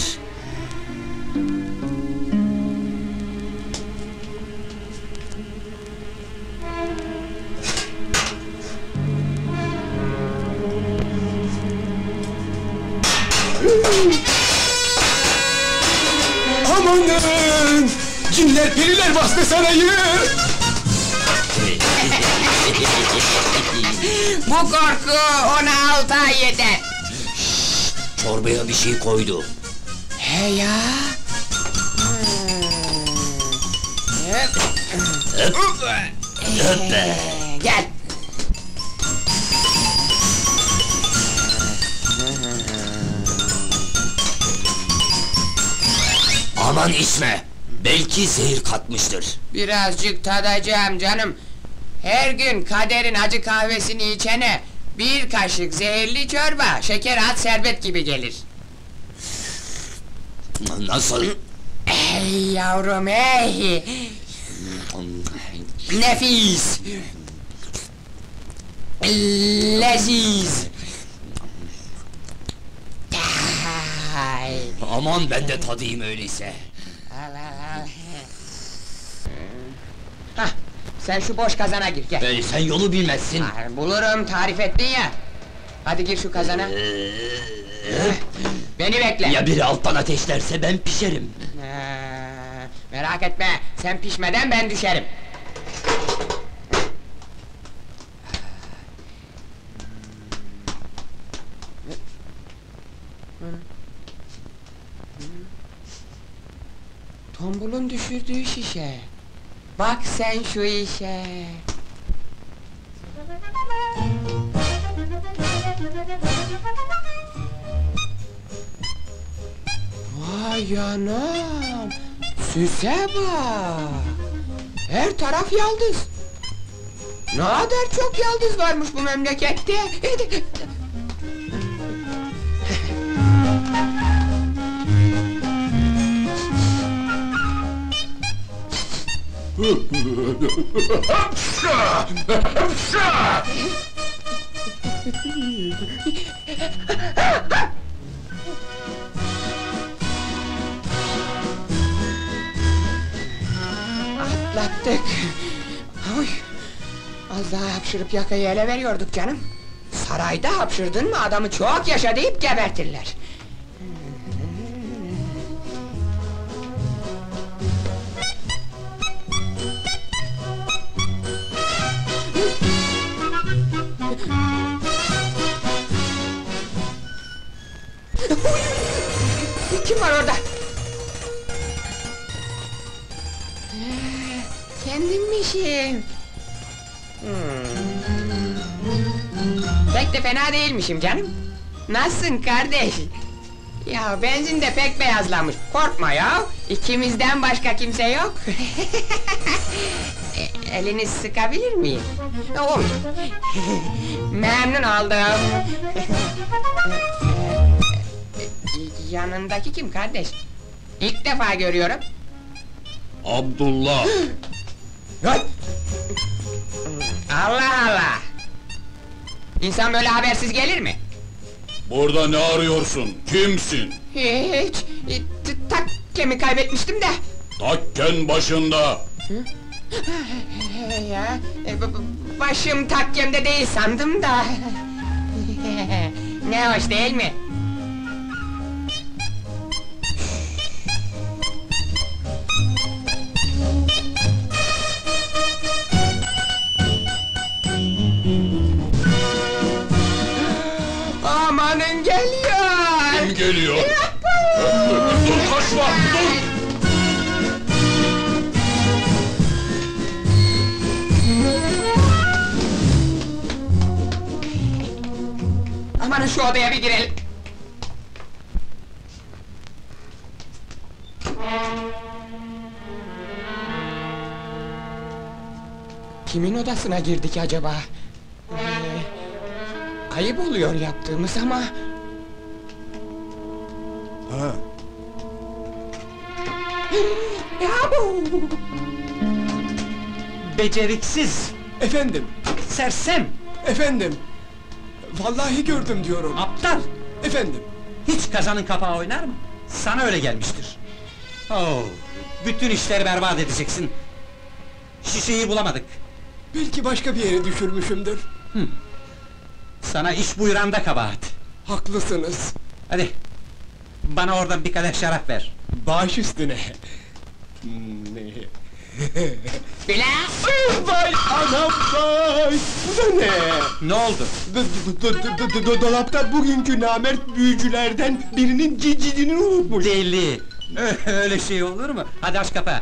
Amanın! Cinler periler bastı sarayı! Bu korku ona altı ay yeter. Çorbaya bir şey koydu. He ya! Öp! Öp be! Gel! Aman içme! Belki zehir katmıştır. Birazcık tadacağım canım. Her gün kaderin acı kahvesini içene bir kaşık zehirli çorba, şeker at şerbet gibi gelir. Nasıl? Ey yavrum ey! Nefis! Leziz! Ay! Aman ben de tadayım öyleyse. Al al al! Hah! Sen şu boş kazana gir, gel. Ee, sen yolu bilmezsin. Ha, bulurum, tarif ettin ya. Hadi gir şu kazana. Beni bekle. Ya biri alttan ateşlerse ben pişerim. Ha, merak etme, sen pişmeden ben düşerim. Tombulun düşürdüğü şişe. Bak sen şu işe. Vay anam! Süse bak! Her taraf yaldız! Ne kadar çok yaldız varmış bu memlekette! Atlattık! Oy! Az daha hapşırıp yakayı ele veriyorduk canım! Sarayda hapşırdın mı adamı çok yaşa deyip gebertirler! Kim var orada? Kendimmişim. Hmm. Pek de fena değilmişim canım. Nasılsın kardeş? Ya benzin de pek beyazlamış. Korkma ya. İkimizden başka kimse yok. E, elini sıkabilir miyim? Oh. Memnun oldum. Yanındaki kim kardeş? İlk defa görüyorum. Abdullah! Allah Allah! İnsan böyle habersiz gelir mi? Burada ne arıyorsun? Kimsin? Hiç! t- Takkemi kaybetmiştim de! Takken başında! Ya, e, b- b- başım takkemde değil sandım da! Ne hoş değil mi? Amanın geliyor! Kim geliyor? Dur kaçma, dur! Amanın şu odaya bir girelim! Kimin odasına girdik acaba? Ee, ayıp oluyor yaptığımız ama... Ha. Ya bu! Beceriksiz, Efendim, sersem, efendim. Vallahi gördüm diyorum. aptal! Efendim. Hiç kazanın kapağı oynar mı? Sana öyle gelmiştir. Oh, bütün işleri berbat edeceksin. Şişeyi bulamadık. Belki başka bir yere düşürmüşümdür. Hı. Sana iş buyuranda kabahat. Haklısınız. Hadi, bana oradan bir kadeh şarap ver. Baş üstüne. Bile! Vay anam vay! Bu da ne? Ne oldu? Do- do- do- do- do- Dolapta bugünkü namert büyücülerden birinin cicidini unutmuş. Deli! Öyle şey olur mu? Hadi aç kapağı.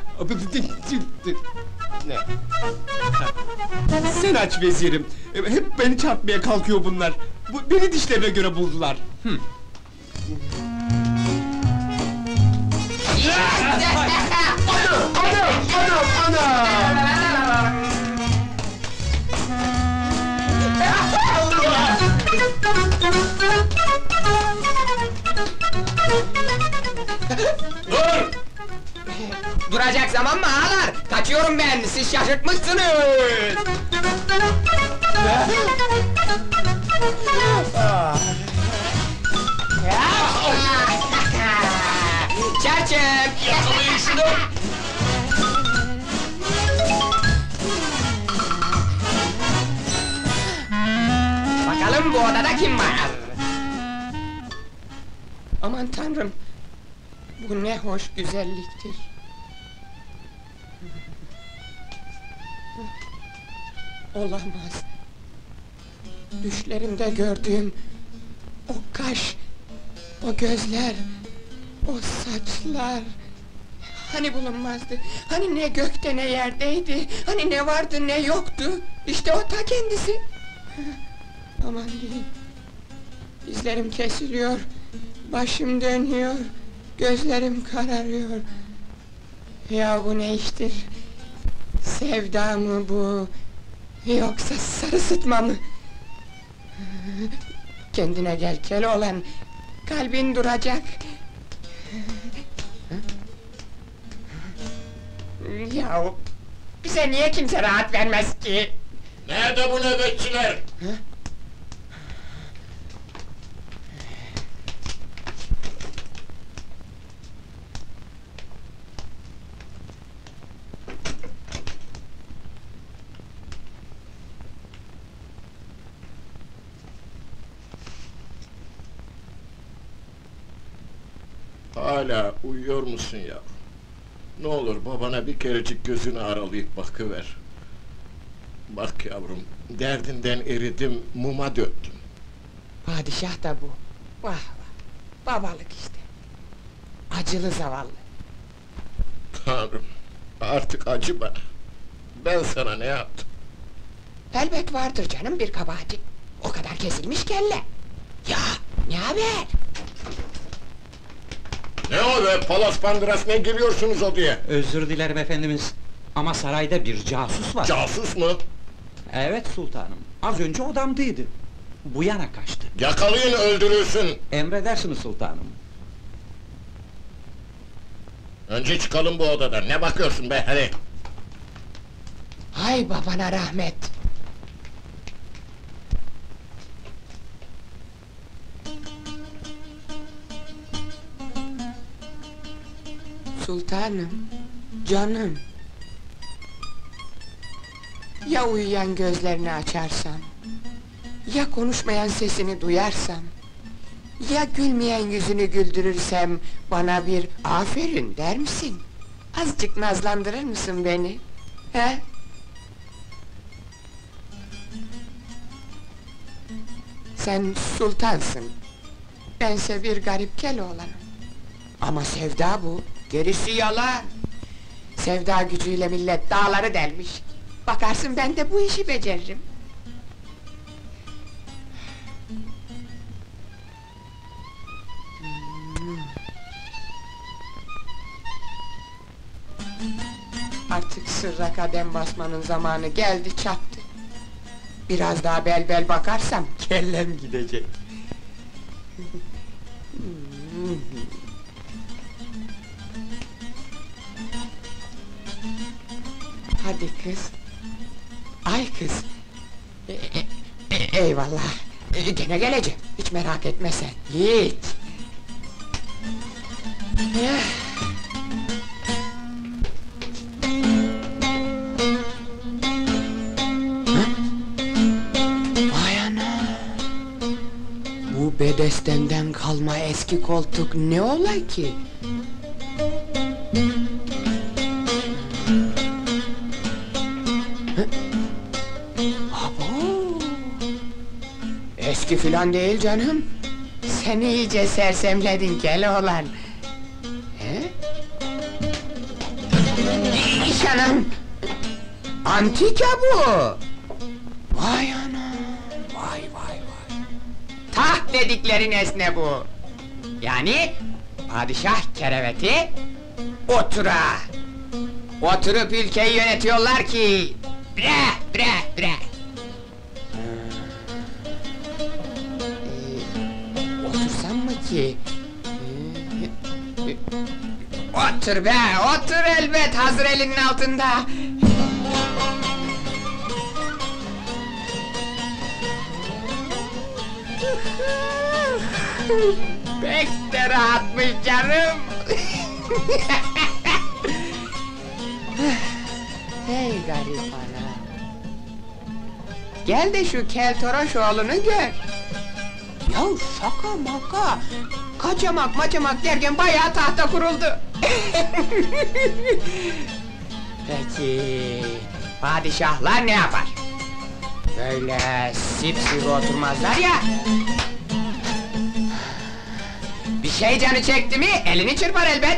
Ne? Sen aç vezirim. Hep beni çarpmaya kalkıyor bunlar. Bu, beni dişlerine göre buldular. Hı. Anam, anam, anam! Dur! Duracak zaman mı ağalar? Kaçıyorum ben, siz şaşırtmışsınız! Çarçım! Yakalayın şunu! odada kim var? Aman tanrım! Bu ne hoş güzelliktir! Olamaz! Düşlerimde gördüğüm o kaş, o gözler, o saçlar... Hani bulunmazdı, hani ne gökte ne yerdeydi, hani ne vardı ne yoktu, işte o ta kendisi! Aman diyeyim! Dizlerim kesiliyor, başım dönüyor, gözlerim kararıyor. Ya bu ne iştir? Sevda mı bu? Yoksa sarı sıtma mı? Kendine gel Keloğlan, kalbin duracak. Yahu, bize niye kimse rahat vermez ki? Nerede bu nöbetçiler? Hala uyuyor musun ya? Ne olur babana bir kerecik gözünü aralayıp bakıver. Bak yavrum, derdinden eridim, muma döktüm. Padişah da bu. Vah vah, babalık işte. Acılı zavallı. Tanrım, artık acı bana. Ben sana ne yaptım? Elbet vardır canım bir kabahati. O kadar kesilmiş kelle. Ya, ne haber? Ne o be, palas pandıras ne giriyorsunuz odaya? Özür dilerim efendimiz, ama sarayda bir casus var. Casus mu? Evet sultanım, az önce odamdaydı. Bu yana kaçtı. Yakalayın, öldürülsün! Emredersiniz sultanım. Önce çıkalım bu odadan, ne bakıyorsun be, hadi! Hay babana rahmet! Sultanım, canım! Ya uyuyan gözlerini açarsam? Ya konuşmayan sesini duyarsam? Ya gülmeyen yüzünü güldürürsem, bana bir aferin der misin? Azıcık nazlandırır mısın beni? He? Sen sultansın, bense bir garip Keloğlanım. Ama sevda bu, gerisi yalan! Sevda gücüyle millet dağları delmiş. Bakarsın ben de bu işi beceririm. Artık sırra kadem basmanın zamanı geldi çattı. Biraz daha bel bel bakarsam kellem gidecek. Hadi kız. Ay kız. E, e, e, eyvallah. E, gene geleceğim. Hiç merak etme sen. Hiç. Ya. Vay ana! Bu bedestenden kalma eski koltuk ne olay ki? Eski filan değil canım. Sen iyice sersemledin Keloğlan. He? İş anam! Antika bu! Vay ana! Vay vay vay! Taht dedikleri nesne bu! Yani padişah kereveti otura! Oturup ülkeyi yönetiyorlar ki bre bre bre! Otursam mı ki? Otur be, otur elbet, hazır elinin altında! Pek de rahatmış canım! Hey garip ana! Gel de şu keltoraş oğlunu gör! Ya şaka maka! Kaçamak maçamak derken bayağı tahta kuruldu! Peki... padişahlar ne yapar? Böyle sipsivri oturmazlar ya! Bir şey canı çekti mi, elini çırpar elbet!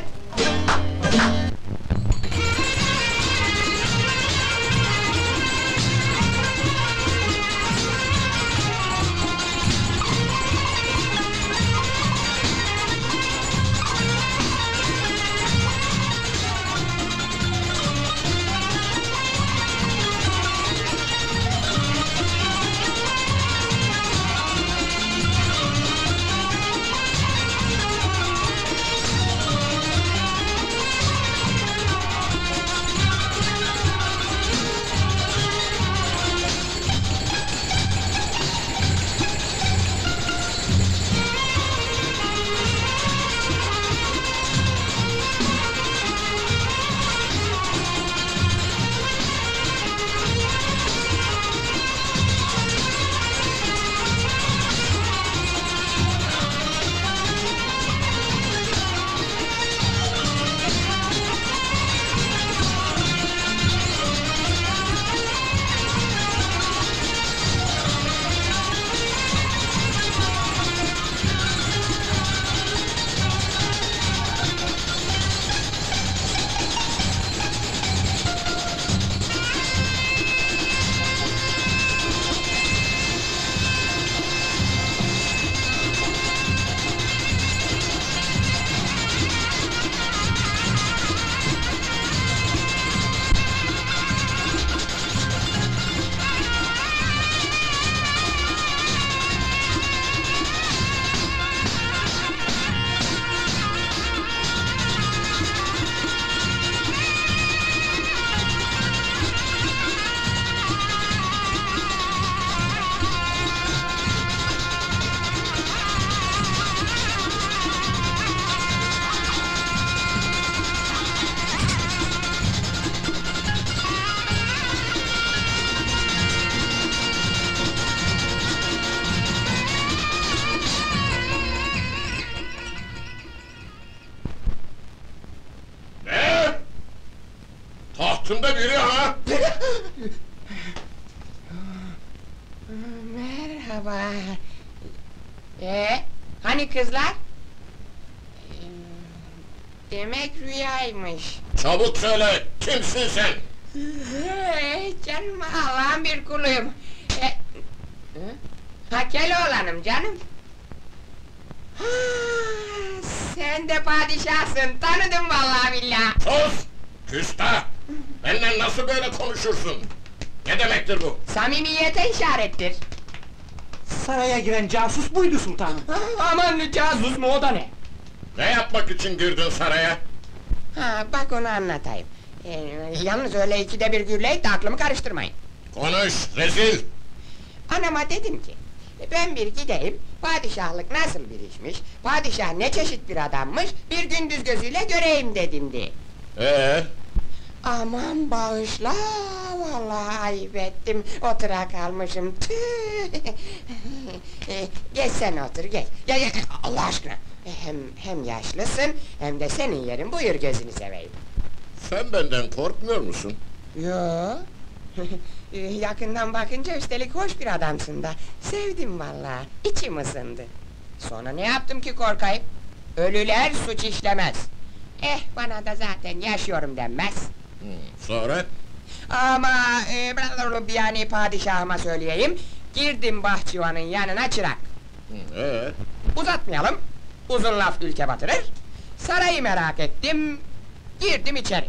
Tahtında biri ha! Merhaba! Ee, hani kızlar? Ee, demek rüyaymış! Çabuk söyle, kimsin sen? Ee, canım, Allah'ın bir kuluyum! Ee, ha, Keloğlan'ım canım! Ha, sen de padişahsın, tanıdım vallahi billahi! Sus! Küstah! Benimle nasıl böyle konuşursun? Ne demektir bu? Samimiyete işarettir! Saraya giren casus buydu sultanım. Ha, aman casus mu, o da ne? Ne yapmak için girdin saraya? Ha, bak onu anlatayım. Ee, yalnız öyle ikide bir gürleyip de aklımı karıştırmayın. Konuş, rezil! Anama dedim ki, ben bir gideyim, padişahlık nasıl bir işmiş, padişah ne çeşit bir adammış, bir gündüz gözüyle göreyim dedim diye. Ee? Aman bağışla, vallahi ayıp ettim, otura kalmışım, tüh! Ee, geç sen otur, geç, ya, ya, Allah aşkına! Hem, hem yaşlısın, hem de senin yerin, buyur gözünü seveyim. Sen benden korkmuyor musun? Yo. Yakından bakınca üstelik hoş bir adamsın da, sevdim vallahi, içim ısındı. Sonra ne yaptım ki korkayım? Ölüler suç işlemez. Eh, bana da zaten yaşıyorum denmez. Hmm, sonra? Ama, e, yani padişahıma söyleyeyim, girdim bahçıvanın yanına çırak. Hmm, ee? Uzatmayalım, uzun laf ülke batırır. Sarayı merak ettim, girdim içeri.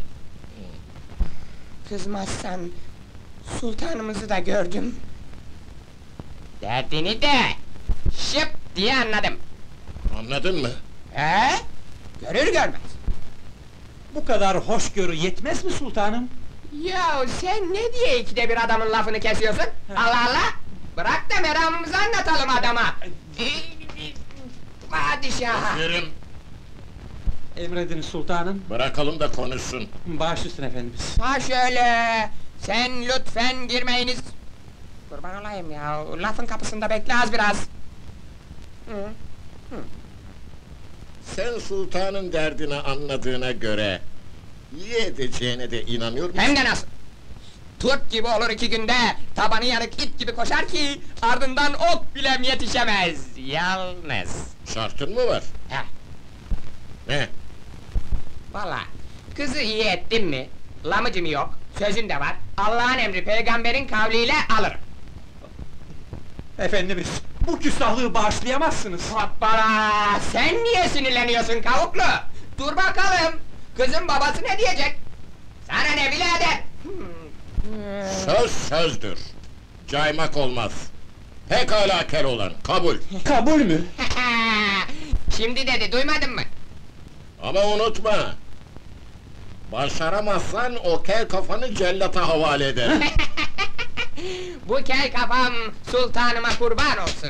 Kızmazsan, sultanımızı da gördüm. Derdini de şıp diye anladım. Anladın mı? Ee? Görür görmez. Bu kadar hoşgörü yetmez mi sultanım? Ya sen ne diye ikide bir adamın lafını kesiyorsun? Allah Allah! Bırak da meramımızı anlatalım adama! Padişah! Yerim, Emrediniz sultanım. bırakalım da konuşsun. Baş üstüne efendimiz. Ha şöyle! Sen lütfen girmeyiniz! Kurban olayım ya, lafın kapısında bekle az biraz! Sen sultanın derdini anladığına göre... ...iyi edeceğine de inanıyor musun? Hem de nasıl? Turp gibi olur iki günde, tabanı yanık it gibi koşar ki... ...ardından ok bile yetişemez, yalnız. Şartın mı var? Heh. Ne? Valla, kızı iyi ettim mi? Lamıcım yok, sözün de var. Allah'ın emri peygamberin kavliyle alırım. Efendimiz, bu küstahlığı bağışlayamazsınız. Hoppala! Sen niye sinirleniyorsun kavuklu? Dur bakalım! Kızın babası ne diyecek? Sana ne birader? Söz sözdür. Caymak olmaz. Pekala Keloğlan, kabul. Kabul mü? Şimdi dedi, duymadın mı? Ama unutma! Başaramazsan o kel kafanı cellata havale ederim. Bu kel kafam sultanıma kurban olsun.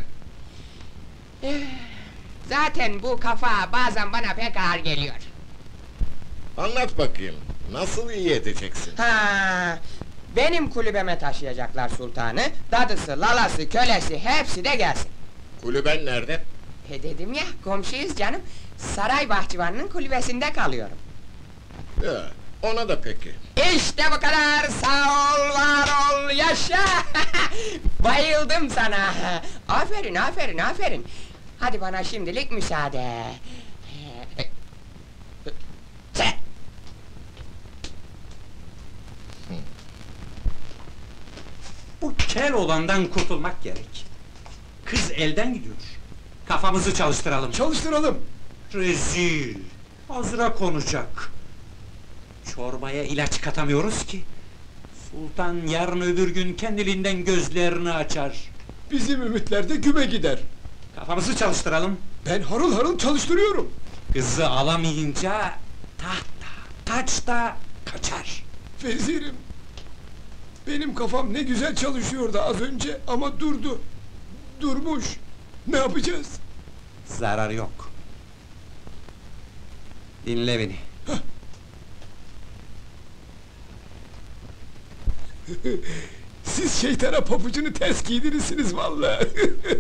Zaten bu kafa bazen bana pek ağır geliyor. Anlat bakayım, nasıl iyi edeceksin? Ha, benim kulübeme taşıyacaklar sultanı, dadısı, lalası, kölesi hepsi de gelsin. Kulüben nerede? E dedim ya, komşuyuz canım. Saray bahçıvanının kulübesinde kalıyorum. Ya, ona da peki. İşte bu kadar, sağ ol, var ol, yaşa! Bayıldım sana! Aferin, aferin, aferin! Hadi bana şimdilik müsaade! Sen! Bu kel olandan kurtulmak gerek. Kız elden gidiyor. Kafamızı çalıştıralım. Çalıştıralım! Rezil! Hazıra konacak. Çorbaya ilaç katamıyoruz ki. Sultan yarın öbür gün kendiliğinden gözlerini açar. Bizim ümitler de güme gider. Kafamızı çalıştıralım. Ben harıl harıl çalıştırıyorum. Kızı alamayınca taht da, taç da kaçar. Vezirim, benim kafam ne güzel çalışıyordu az önce ama durdu. Durmuş. Ne yapacağız? Zarar yok. Dinle beni. Siz şeytana papucunu ters giydirirsiniz vallahi.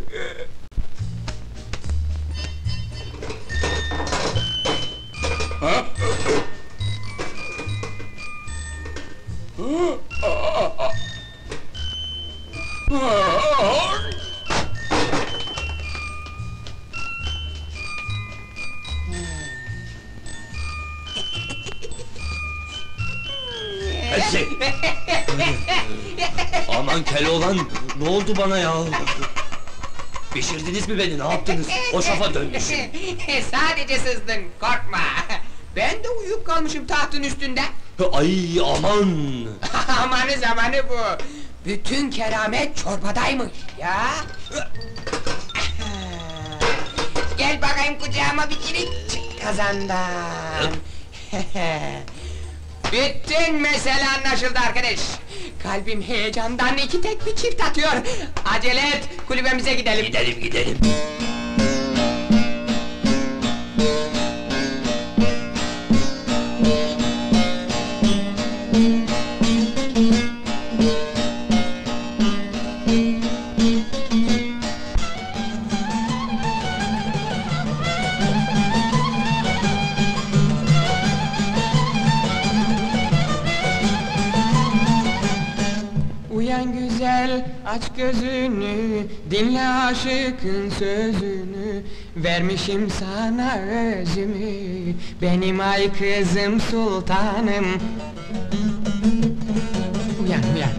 Ha? Hadi! Aman Keloğlan, ne oldu bana ya? Pişirdiniz mi beni, ne yaptınız? O şafa dönmüşüm. Sadece sızdın, korkma! Ben de uyuyup kalmışım tahtın üstünde. Ay aman! Amanı zamanı bu! Bütün keramet çorbadaymış ya! Gel bakayım kucağıma bir cirik, çık kazandan! Bütün mesele anlaşıldı arkadaş! Kalbim heyecandan iki tek bir çift atıyor! Acele et, kulübemize gidelim! Gidelim, gidelim! Uyan güzel, aç gözünü, dinle aşıkın sözünü. Vermişim sana özümü, benim ay kızım sultanım. Uyan, uyan.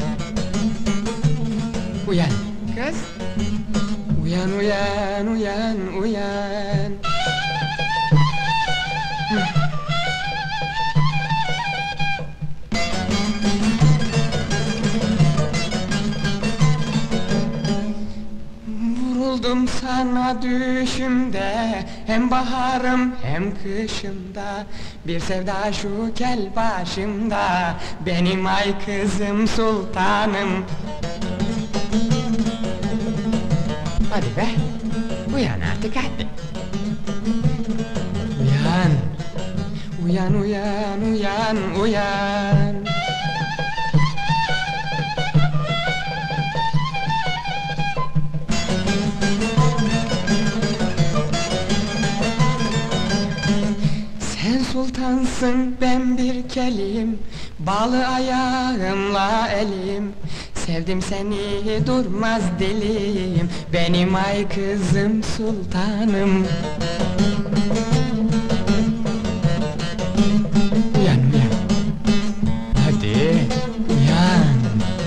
Uyan, kız. Uyan, uyan, uyan, uyan. Vuruldum sana düşümde, hem baharım hem kışımda. Bir sevda şu kel başımda, benim ay kızım sultanım. Hadi be, uyan artık hadi. Uyan, uyan, uyan, uyan, uyan. sultansın, ben bir kelim, balı ayağımla elim. Sevdim seni, durmaz dilim, benim ay kızım sultanım. Uyan, uyan. Hadi, uyan.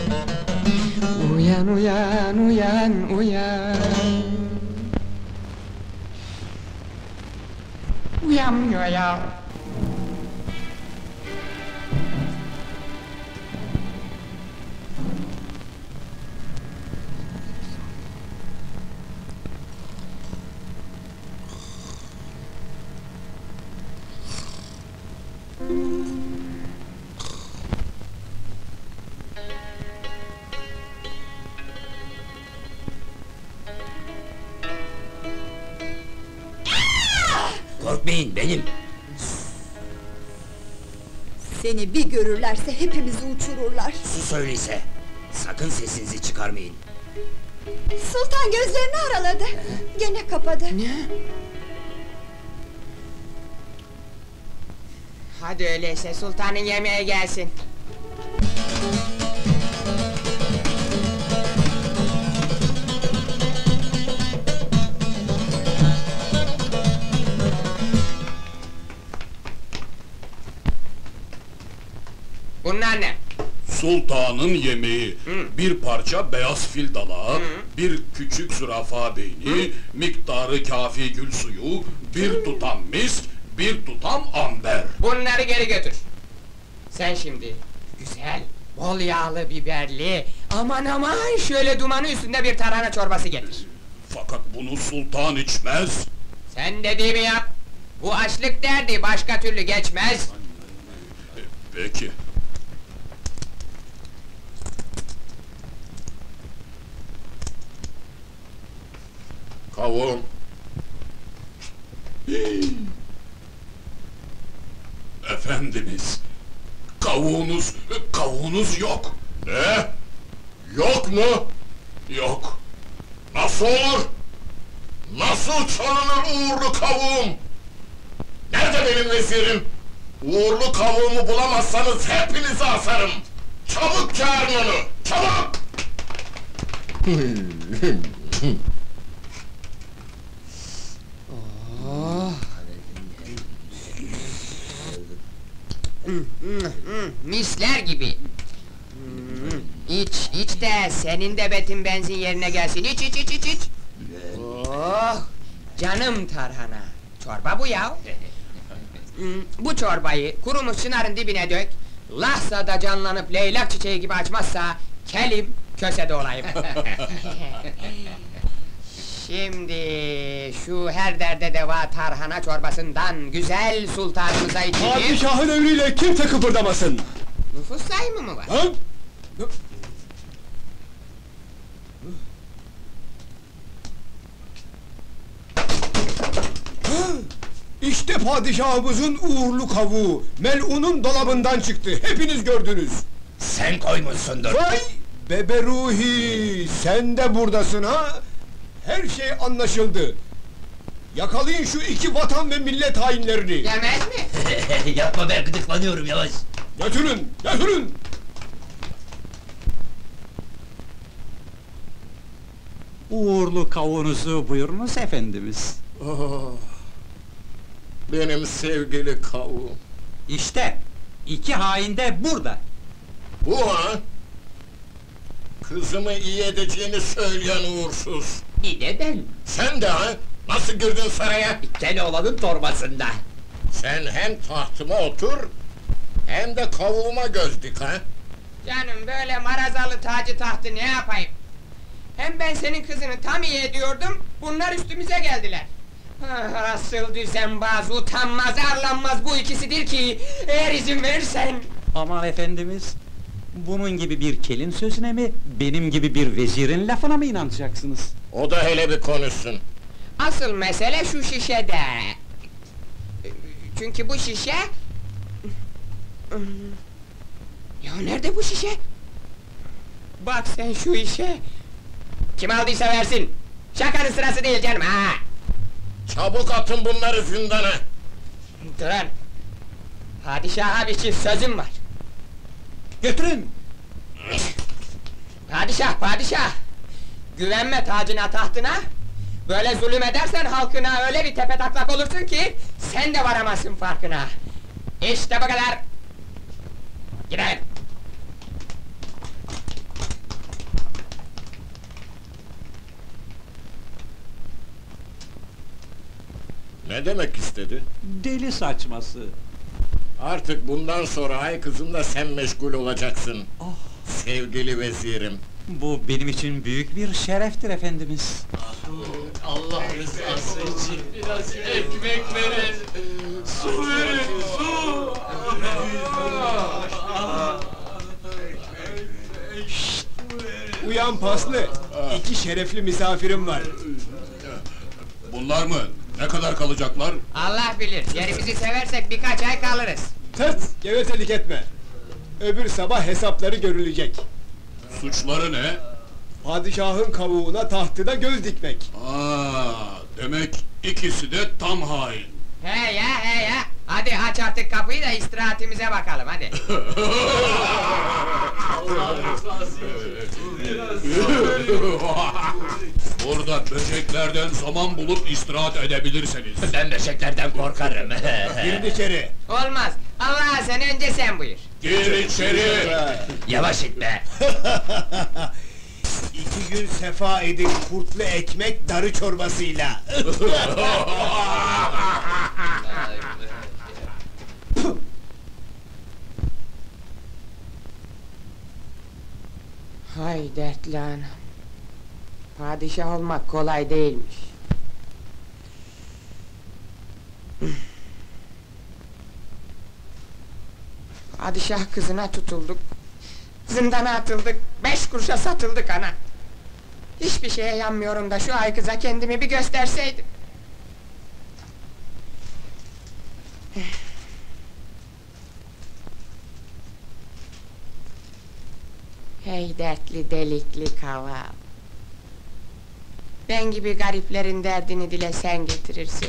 Uyan, uyan, uyan, uyan. Uyanmıyor ya. Korkmayın, benim. Seni bir görürlerse hepimizi uçururlar. Sus öyleyse. Sakın sesinizi çıkarmayın. Sultan gözlerini araladı. Gene kapadı. Ne? Hadi öyleyse sultanın yemeğe gelsin. Bunlar ne? Sultanın yemeği, Hı. bir parça beyaz fil dalağı, Hı. bir küçük zürafa beyni, Hı. miktarı kafi gül suyu, bir tutam misk, bir tutam amber. Bunları geri götür. Sen şimdi güzel, bol yağlı biberli, aman aman şöyle dumanı üstünde bir tarhana çorbası getir. Fakat bunu sultan içmez. Sen dediğimi yap. Bu açlık derdi başka türlü geçmez. Peki. Kavun. Efendimiz, kavuğunuz, kavuğunuz yok. Ne? Yok mu? Yok. Nasıl olur? Nasıl çalınır uğurlu kavuğum? Nerede benim vezirim? Uğurlu kavuğumu bulamazsanız hepinizi asarım! Çabuk çağırın onu! Çabuk! Oh. Misler gibi. İç, iç de senin de betin benzin yerine gelsin. İç, iç, iç, iç, iç. Oh, canım tarhana. Çorba bu ya. Bu çorbayı kurumuş çınarın dibine dök. Lahzada canlanıp leylak çiçeği gibi açmazsa kelim kösede olayım. Şimdi şu her derde deva tarhana çorbasından güzel sultanımıza içelim. Padişahın emriyle kimse kıpırdamasın! Nüfus sayımı mı var? Ha? İşte padişahımızın uğurlu kavuğu, melunun dolabından çıktı, hepiniz gördünüz! Sen koymuşsundur. Vay! Bebe Ruhi, sen de buradasın ha? Her şey anlaşıldı! Yakalayın şu iki vatan ve millet hainlerini! Gelmez mi? Yapma, ben gıdıklanıyorum, yavaş. Götürün, götürün! Uğurlu kavuğunuzu buyurunuz efendimiz. Oh, benim sevgili kavuğum! İşte, iki hain de burada. Bu ha? Kızımı iyi edeceğini söyleyen uğursuz! Bir de ben. Sen de ha? Nasıl girdin saraya? Keloğlan'ın torbasında. Sen hem tahtıma otur, hem de kavuğuma göz dik ha? Canım böyle marazalı tacı tahtı ne yapayım? Hem ben senin kızını tam iyi ediyordum, bunlar üstümüze geldiler. Ah, asıl düzenbaz, utanmaz, arlanmaz bu ikisidir ki, eğer izin verirsen... Aman efendimiz, bunun gibi bir kelin sözüne mi, benim gibi bir vezirin lafına mı inanacaksınız? O da hele bir konuşsun. Asıl mesele şu şişede. Çünkü bu şişe... Ya nerede bu şişe? Bak sen şu işe! Kim aldıysa versin! Şakanın sırası değil canım ha! Çabuk atın bunları zindana! Durun! Padişaha bir çift sözüm var. Götürün! Padişah, padişah! Güvenme tacına tahtına! Böyle zulüm edersen halkına öyle bir tepetaklak olursun ki... ...sen de varamazsın farkına! İşte bu kadar! Gidelim! Ne demek istedi? Deli saçması! Artık bundan sonra ay kızımla sen meşgul olacaksın. Oh. Sevgili vezirim. Bu benim için büyük bir şereftir efendimiz. Allah rızası için biraz ekmek verin. Su verin, su! Uyan paslı! İki şerefli misafirim var. Bunlar mı? Ne kadar kalacaklar? Allah bilir, yerimizi seversek birkaç ay kalırız. Tırt! Gevezelik etme! Öbür sabah hesapları görülecek. Suçları ne? Padişahın kavuğuna tahtına göz dikmek. Aa, demek ikisi de tam hain. He ya, he ya! Hadi aç artık kapıyı da istirahatimize bakalım, hadi! Allah rızası için biraz Burada böceklerden zaman bulup istirahat edebilirseniz. Ben böceklerden korkarım. Girin içeri! Olmaz! Allah sen önce sen buyur! Gir içeri! Yavaş it be! İki gün sefa edin kurtlu ekmek darı çorbasıyla! Hay dertli anam! Padişah olmak kolay değilmiş. Padişah kızına tutulduk, zindana atıldık, beş kuruşa satıldık ana! Hiçbir şeye yanmıyorum da şu ay kıza kendimi bir gösterseydim! Hey dertli delikli kaval! Ben gibi gariplerin derdini dile sen getirirsin.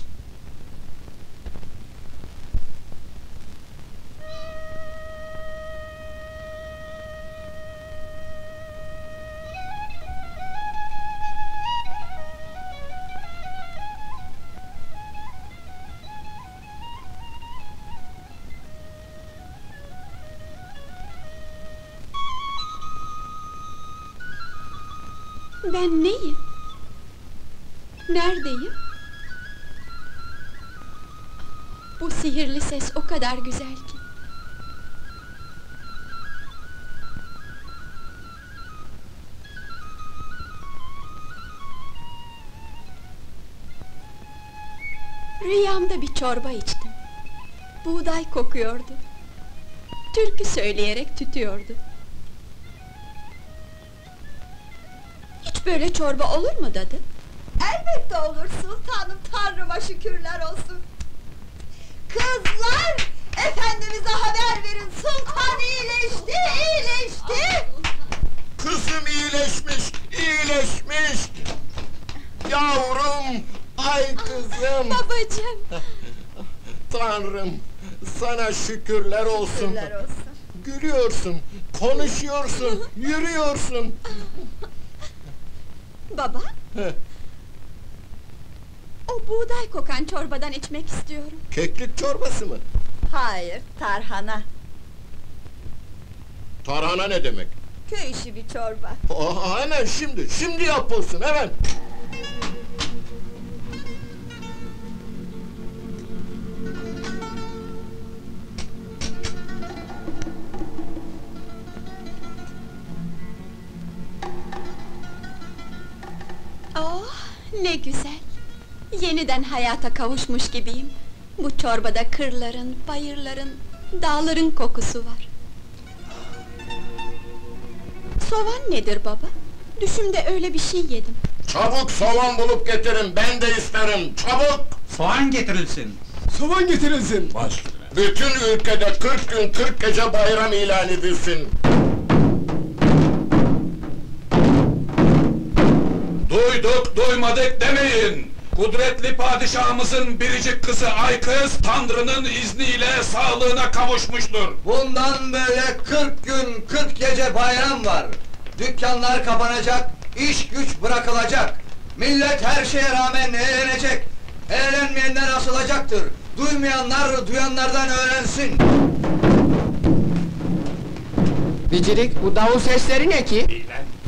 Ben neyim? Neredeyim? Bu sihirli ses o kadar güzel ki. Rüyamda bir çorba içtim. Buğday kokuyordu. Türkü söyleyerek tütüyordu. Hiç böyle çorba olur mu dadı? Elbette olur sultanım, tanrıma şükürler olsun! Kızlar! Efendimize haber verin, sultan iyileşti, iyileşti! Kızım iyileşmiş, iyileşmiş! Yavrum, ay kızım! Babacığım! Tanrım, sana şükürler olsun! Şükürler olsun! Gülüyorsun, konuşuyorsun, yürüyorsun! Baba? Heh. O buğday kokan çorbadan içmek istiyorum. Keklik çorbası mı? Hayır, tarhana! Tarhana ne demek? Köy işi bir çorba! Aa, hemen şimdi, şimdi yapılsın, hemen! Oh, ne güzel! Yeniden hayata kavuşmuş gibiyim. Bu çorbada kırların, bayırların, dağların kokusu var. Soğan nedir baba? Düşümde öyle bir şey yedim. Çabuk soğan bulup getirin, ben de isterim, çabuk! Soğan getirilsin! Soğan getirilsin! Bütün ülkede kırk gün kırk gece bayram ilan edilsin! Duyduk duymadık demeyin! Kudretli padişahımızın biricik kızı Aykız, Tanrı'nın izniyle sağlığına kavuşmuştur. Bundan böyle kırk gün, kırk gece bayram var. Dükkanlar kapanacak, iş güç bırakılacak. Millet her şeye rağmen eğlenecek. Eğlenmeyenler asılacaktır. Duymayanlar duyanlardan öğrensin. Bicirik, bu davul sesleri ne ki?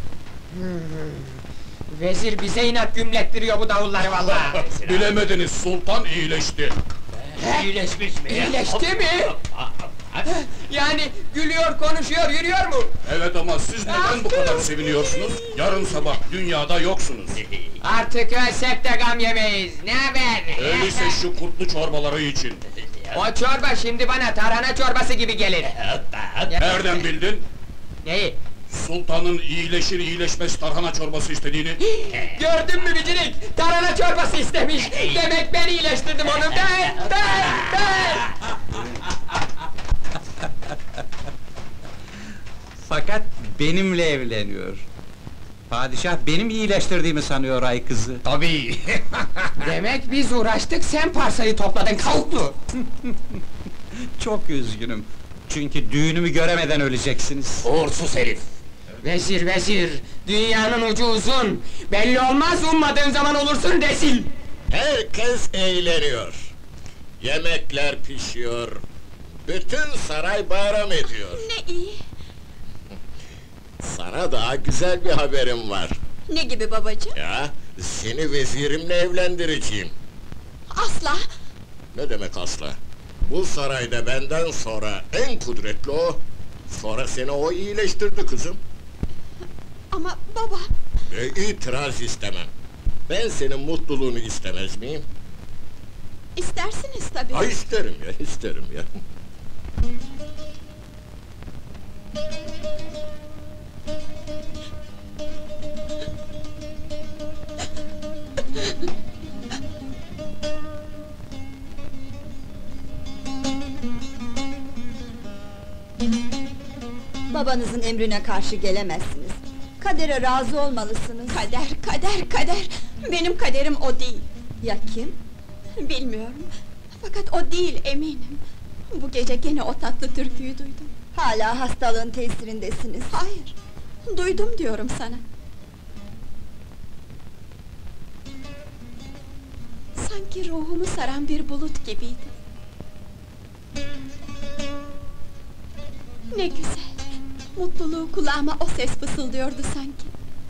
Vezir bize inat gümlettiriyor bu davulları vallahi. Bilemediniz, sultan iyileşti. İyileşmiş mi? İyileşti mi? Yani gülüyor, konuşuyor, yürüyor mu? Evet ama siz neden bu kadar seviniyorsunuz? Yarın sabah dünyada yoksunuz. Artık ölsek de gam yemeyiz, ne haber? Öyleyse şu kurtlu çorbaları için. O çorba şimdi bana tarhana çorbası gibi gelir. Nereden bildin? Neyi? Sultanın iyileşir iyileşmez tarhana çorbası istediğini. Gördün mü Bicirik? Tarhana çorbası istemiş. Demek ben iyileştirdim onu. Ben, ben, ben! Fakat benimle evleniyor. Padişah benim iyileştirdiğimi sanıyor ay kızı. Tabii. Demek biz uğraştık, sen parsayı topladın kavuklu! Çok üzgünüm. Çünkü düğünümü göremeden öleceksiniz. Uğursuz herif! Vezir, vezir! Dünyanın ucu uzun! Belli olmaz, ummadığın zaman olursun rezil! Herkes eğleniyor. Yemekler pişiyor. Bütün saray bayram ediyor. Ne iyi! Sana daha güzel bir haberim var. Ne gibi babacığım? Ya, seni vezirimle evlendireceğim. Asla! Ne demek asla? Bu sarayda benden sonra en kudretli o. Sonra seni o iyileştirdi kızım. Ama baba! E, itiraz istemem. Ben senin mutluluğunu istemez miyim? İstersiniz tabii! Ha isterim ya, isterim ya. Babanızın emrine karşı gelemezsiniz. Kadere razı olmalısınız. Kader, kader, kader! Benim kaderim o değil! Ya kim? Bilmiyorum, fakat o değil eminim! Bu gece gene o tatlı türküyü duydum. Hala hastalığın tesirindesiniz. Hayır, duydum diyorum sana! Sanki ruhumu saran bir bulut gibiydi. Ne güzel! Mutluluğu kulağıma o ses fısıldıyordu sanki.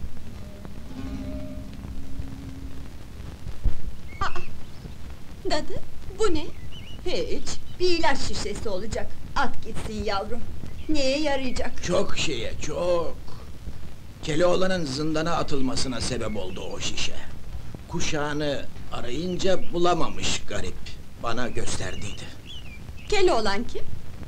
Aa! Dadı, bu ne? Hiç, bir ilaç şişesi olacak. At gitsin yavrum. Neye yarayacak? Çok şeye, çok! Keloğlan'ın zindana atılmasına sebep oldu o şişe. Kuşağını arayınca bulamamış garip. Bana gösterdiydi. Keloğlan kim?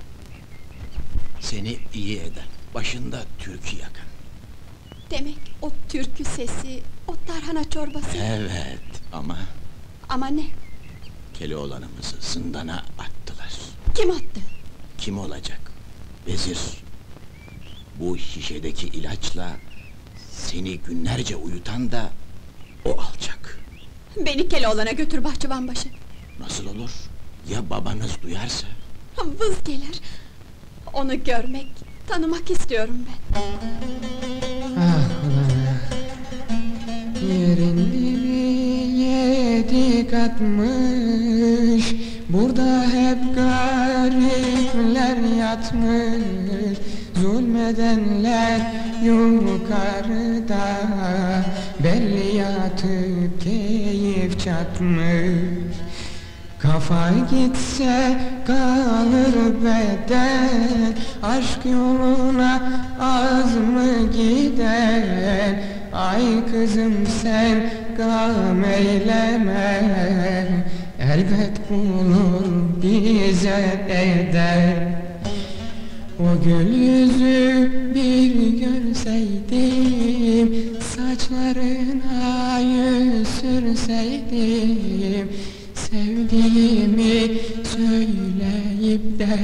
Seni iyi eden, başında türkü yakan. Demek o türkü sesi, o tarhana çorbası... Evet, ama Ama ne? Keloğlan'ımızı zindana attılar. Kim attı? Kim olacak? Vezir. Bu şişedeki ilaçla seni günlerce uyutan da o alacak. Beni Keloğlan'a götür bahçıvanbaşı. Nasıl olur? Ya babanız duyarsa? Vız gelir. Onu görmek, tanımak istiyorum ben. Ah ulan! Yerin dibi yedi katmış, burada hep garipler yatmış, zulmedenler yukarıda, belli yatıp keyif çatmış. Kafa gitse kalır beden, aşk yoluna az mı gider? Ay kızım sen gam eyleme, elbet bulur bize eder. O gül yüzü bir görseydim, saçlarına yüz sürseydim, sevdiğimi söyleyip de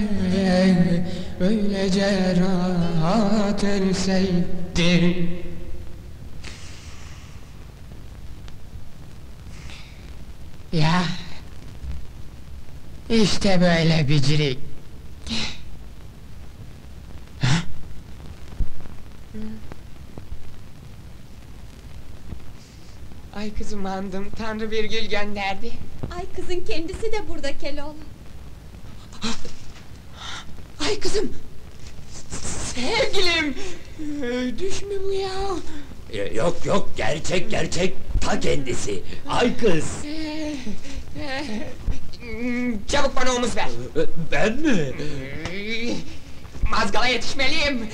öylece rahat ölseydim. İşte böyle bicirik. Ay kızım andım, Tanrı bir gül gönderdi. Ay kızın kendisi de burada Keloğlan. Ay kızım! Sevgilim! Düş mü bu ya? Ee, Yok yok, gerçek gerçek, ta kendisi. Ay kız! Çabuk bana omuz ver! Ben mi? Mazgala yetişmeliyim!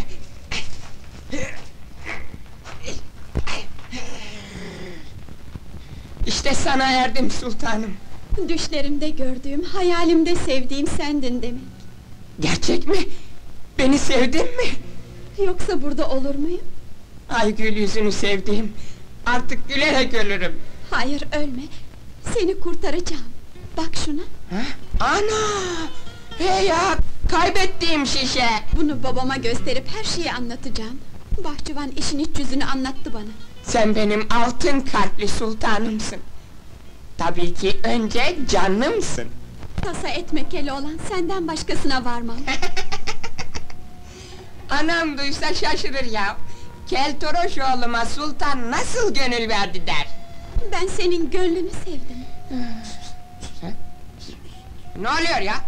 İşte sana erdim sultanım! Düşlerimde gördüğüm, hayalimde sevdiğim sendin demek. Gerçek mi? Beni sevdin mi? Yoksa burada olur muyum? Ay gül yüzünü sevdiğim! Artık gülerek ölürüm! Hayır ölme, seni kurtaracağım. Bak şuna! Ha? Ana! Hey ya! Kaybettiğim şişe! Bunu babama gösterip her şeyi anlatacağım. Bahçıvan işin iç yüzünü anlattı bana. Sen benim altın kalpli sultanımsın! Tabii ki önce canımsın! Tasa etme Keloğlan, senden başkasına varmam. Anam duysa şaşırır ya! Keltoş oğluma sultan nasıl gönül verdi der! Ben senin gönlünü sevdim. Ne oluyor ya?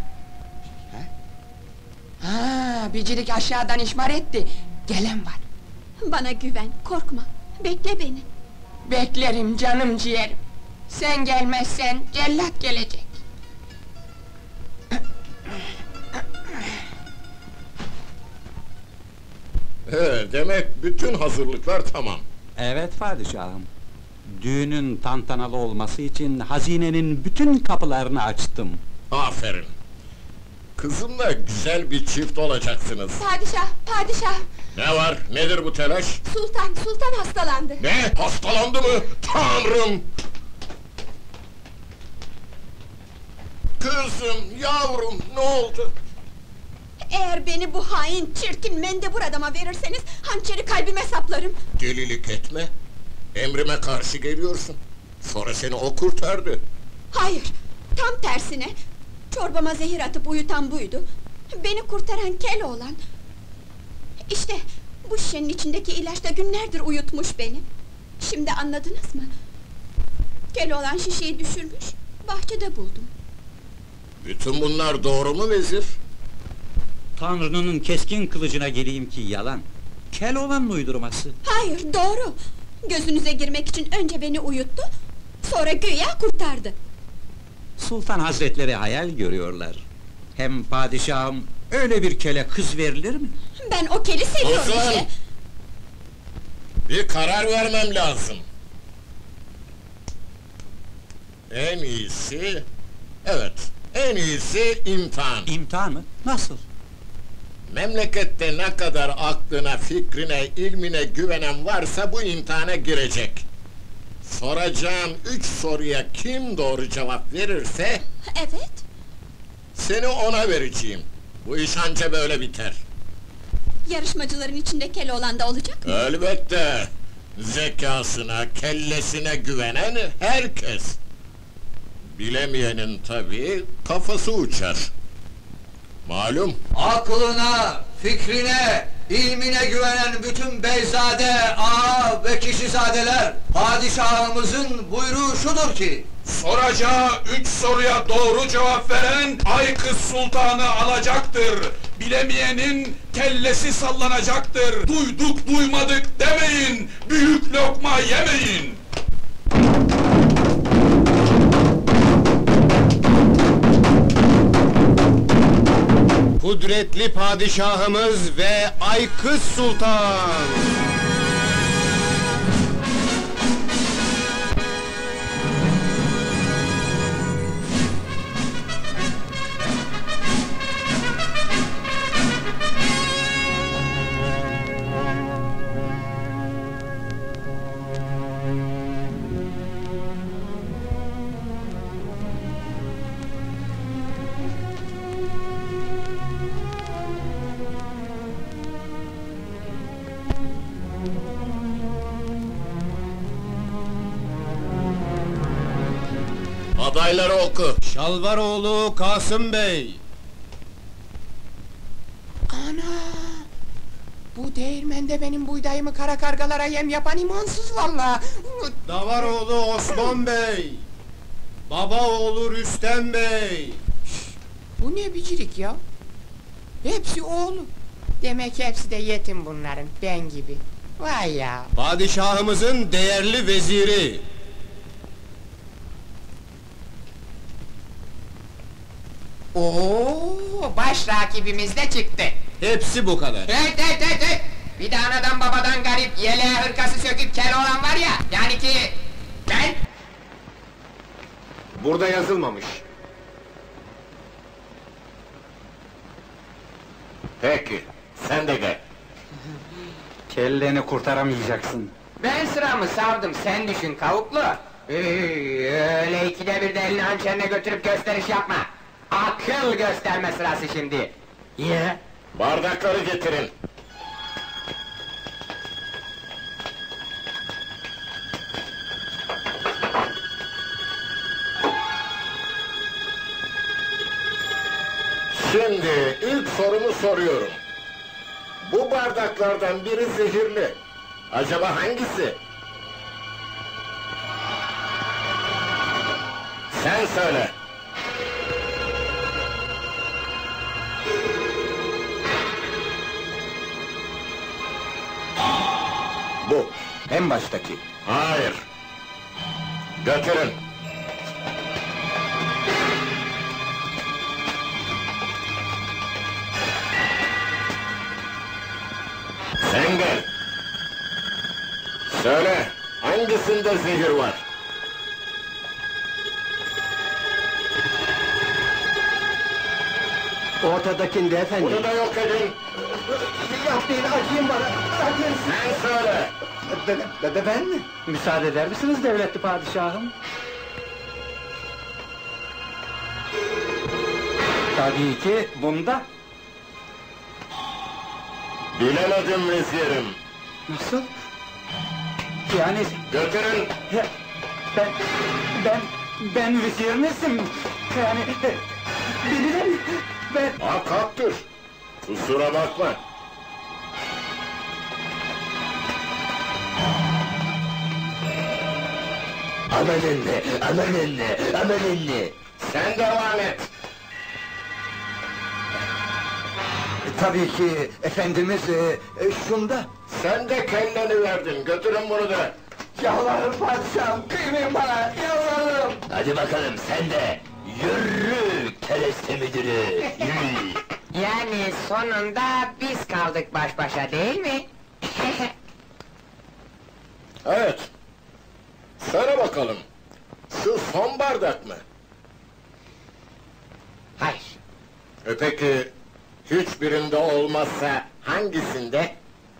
Ha, bicirik aşağıdan işmar etti! Gelen var! Bana güven, korkma, bekle beni. Beklerim canım ciğerim! Sen gelmezsen cellat gelecek! He, demek bütün hazırlıklar tamam. Evet padişahım. Düğünün tantanalı olması için hazinenin bütün kapılarını açtım. Aferin. Kızımla güzel bir çift olacaksınız. Padişah, padişah! Ne var, nedir bu telaş? Sultan, sultan hastalandı. Ne, hastalandı mı? Tanrım! Kızım, yavrum, ne oldu? Eğer beni bu hain, çirkin, mendebur adama verirseniz, hançeri kalbime saplarım. Delilik etme. Emrime karşı geliyorsun. Sonra seni o kurtardı. Hayır, tam tersine. Çorbama zehir atıp uyutan buydu. Beni kurtaran Keloğlan. İşte, bu şişenin içindeki ilaç da günlerdir uyutmuş beni. Şimdi anladınız mı? Keloğlan şişeyi düşürmüş, bahçede buldum. Bütün bunlar doğru mu vezir? Tanrı'nın keskin kılıcına geleyim ki yalan. Keloğlan'ın uydurması. Hayır, doğru! Gözünüze girmek için önce beni uyuttu, sonra güya kurtardı. Sultan hazretleri hayal görüyorlar. Hem padişahım, öyle bir kele kız verilir mi? Ben o keli seviyorum Hasan! işte! Bir karar vermem lazım. En iyisi... Evet, en iyisi imtihan. İmtihan mı? Nasıl? Memlekette ne kadar aklına, fikrine, ilmine güvenen varsa bu imtihana girecek. Soracağım üç soruya kim doğru cevap verirse... Evet? Seni ona vereceğim. Bu iş anca böyle biter. Yarışmacıların içinde Keloğlan da olacak mı? Elbette! Zekasına, kellesine güvenen herkes! Bilemeyenin tabii kafası uçar. Malum. Aklına, fikrine, ilmine güvenen bütün beyzade, ağa ve kişizadeler, padişahımızın buyruğu şudur ki... Soracağı üç soruya doğru cevap veren Aykız Sultan'ı alacaktır. Bilemeyenin kellesi sallanacaktır. Duyduk duymadık demeyin, büyük lokma yemeyin. Kudretli padişahımız ve Aykız Sultan! olayları oku. Şalvaroğlu Kasım Bey. Ana! Bu değirmende benim buğdayımı kara kargalara yem yapan imansız vallahi. Davaroğlu Osman Bey. Babaoğlu Rüstem Bey. Bu ne bicirik ya? Hepsi oğlu. Demek hepsi de yetim bunların, ben gibi. Vay ya! Padişahımızın değerli veziri. Oo, baş rakibimiz de çıktı. Hepsi bu kadar. Hey hey hey hey! Bir de anadan babadan garip, yeleğe hırkası söküp kel olan var ya, yani ki... Ben... Burada yazılmamış. Peki, sen de gel. Kelleni kurtaramayacaksın. Ben sıramı savdım, sen düşün kavuklu! Ee, öyle ikide bir de elini hançerine götürüp gösteriş yapma! Akıl gösterme sırası şimdi! Ye! Bardakları getirin. Şimdi ilk sorumu soruyorum. Bu bardaklardan biri zehirli. Acaba hangisi? Sen söyle. Bu. En baştaki. Hayır. Götürün. Sen gel. Söyle, hangisinde zehir var? Ortadakinde efendim. Bunu da yok edin. Yapmayın, acıyın bana. Acıyın. Sen söyle. Be, be, ben mi? Müsaade eder misiniz devletli padişahım? Tabii ki bunda. Bilemedim vezirim. Nasıl? Yani... Götürün. Ya, ben... ben... ben vezir misin? Yani... beni de... ben... Hak haktır. Kusura bakma. Amanınne, amanınne, amanınne! Sen devam et. Tabii ki, efendimiz, e, e, şunda! Sen de kelleni verdin, götürün bunu da! Yalvarırım padişahım, kıymayın bana, yalvarırım! Hadi bakalım, sen de! Yürü, kereste müdürü, yürü! Yani sonunda biz kaldık baş başa değil mi? Evet. Söyle bakalım, şu son bardak mı? Hayır. E peki, hiçbirinde olmazsa hangisinde?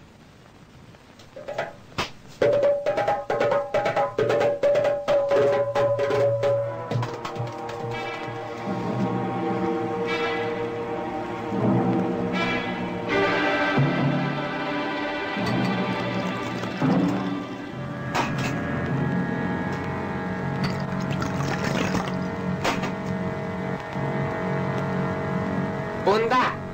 Bunda.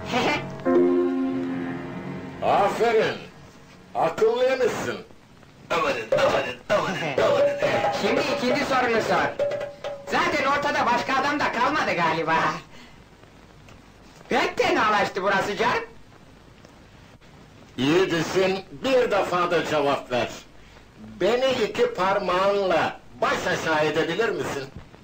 Aferin! Akıllıymışsın! Amanın, amanın, amanın, amanın! Şimdi ikinci sorunu sor. Zaten ortada başka adam da kalmadı galiba. Pek tenalaştı burası canım. İyi düşün, bir defa da cevap ver. Beni iki parmağınla baş aşağı edebilir misin?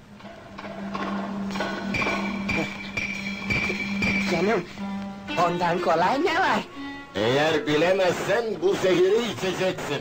Canım, ondan kolay ne var? Eğer bilemezsen bu zehiri içeceksin.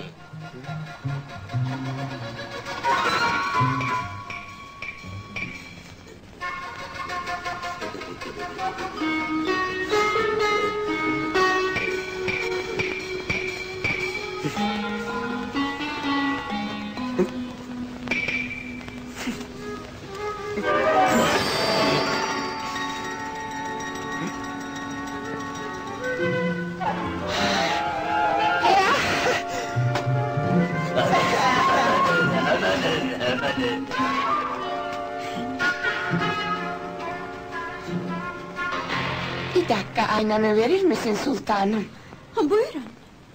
Bir dakika aynanı verir misin sultanım? Buyurun.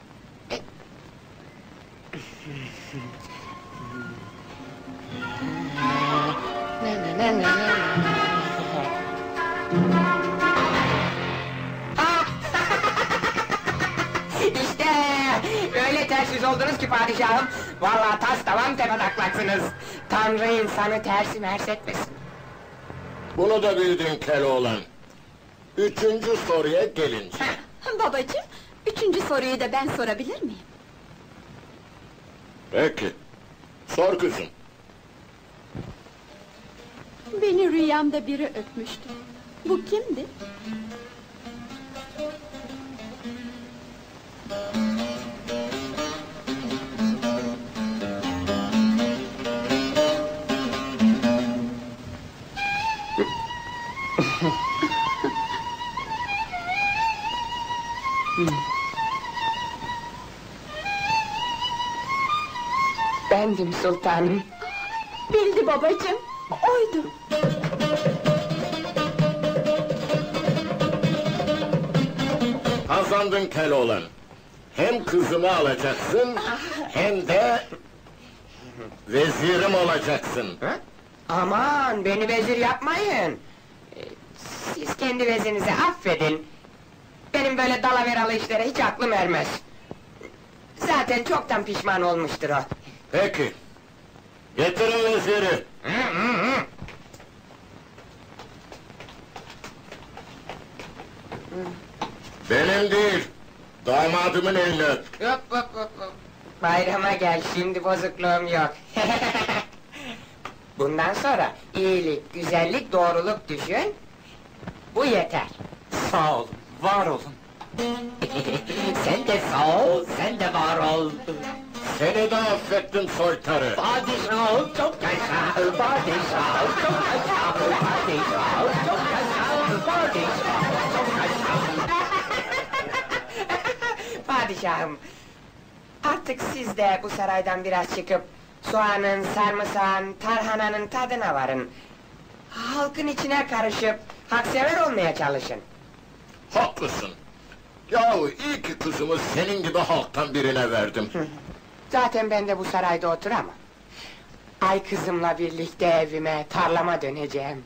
İşte öyle ters yüz oldunuz ki padişahım. Vallahi tas tavan tepetaklaksınız. Tanrı insanı tersi mers etmesin. Bunu da bildin Keloğlan. Üçüncü soruya gelince. Babacığım, üçüncü soruyu da ben sorabilir miyim? Peki. Sor kızım. Beni rüyamda biri öpmüştü. Bu kimdi? Bendim sultanım. Bildi babacığım, oydu. Kazandın Keloğlan. Hem kızımı alacaksın, hem de... vezirim olacaksın. Aman beni vezir yapmayın. Ee, Siz kendi vezirinizi affedin. Benim böyle dalaveralı işlere hiç aklım ermez. Zaten çoktan pişman olmuştur o. Peki. Getirin veziri. Benim değil, damadımın elini öp. Hop hop hop hop. Bayrama gel, şimdi bozukluğum yok. Bundan sonra iyilik, güzellik, doğruluk düşün. Bu yeter. Sağ olun, var olun. Sen de sağ ol, sen de var ol. Seni de affettim soytarı. Padişahım çok yaşa, padişahım çok yaşa, padişahım çok yaşa, padişahım çok yaşa. Padişahım, artık siz de bu saraydan biraz çıkıp... ...soğanın, sarımsağın, tarhananın tadına varın. Halkın içine karışıp, haksever olmaya çalışın. Haklısın. Yahu iyi ki kızımı senin gibi halktan birine verdim. Zaten ben de bu sarayda oturamam. Ay kızımla birlikte evime, tarlama döneceğim.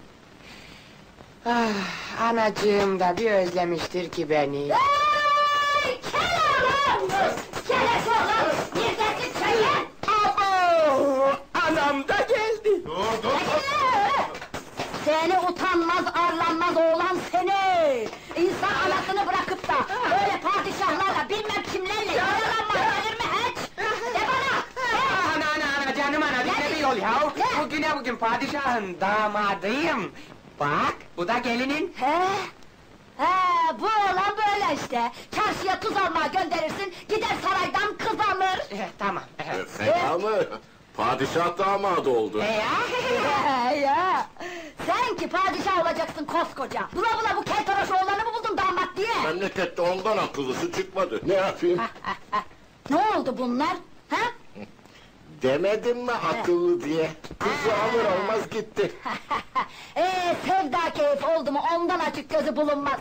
Ah, anacığım da bir özlemiştir ki beni. Hey! Kel oğlum! Kelek oğlum! Neredesin sen ya? Abo! Anam da geldi! Dur dur! Seni utanmaz, arlanmaz oğlan seni! İnsan anasını bırakıp da böyle padişahlarla bilmem kimlerle yaralanmaz gelir mi hiç? De bana! Ana ana ana canım ana bize bir yol ya! Bugüne bugün padişahın damadıyım! Bak bu da gelinin! He? He, bu oğlan böyle işte! Çarşıya tuz almaya gönderirsin, gider saraydan kız alır! Eh, tamam! E, fena mı? Padişah damadı oldu. E ya! He ya! Sen ki padişah olacaksın koskoca! Bula bula bu keltoraş oğlanı mı buldun damat diye? Memlekette ondan akıllısı çıkmadı. Ne yapayım? Ne oldu bunlar? Ha? Demedim mi akıllı diye? Kızı alır almaz gitti. Ee, sevda keyif oldu mu ondan açık gözü bulunmaz!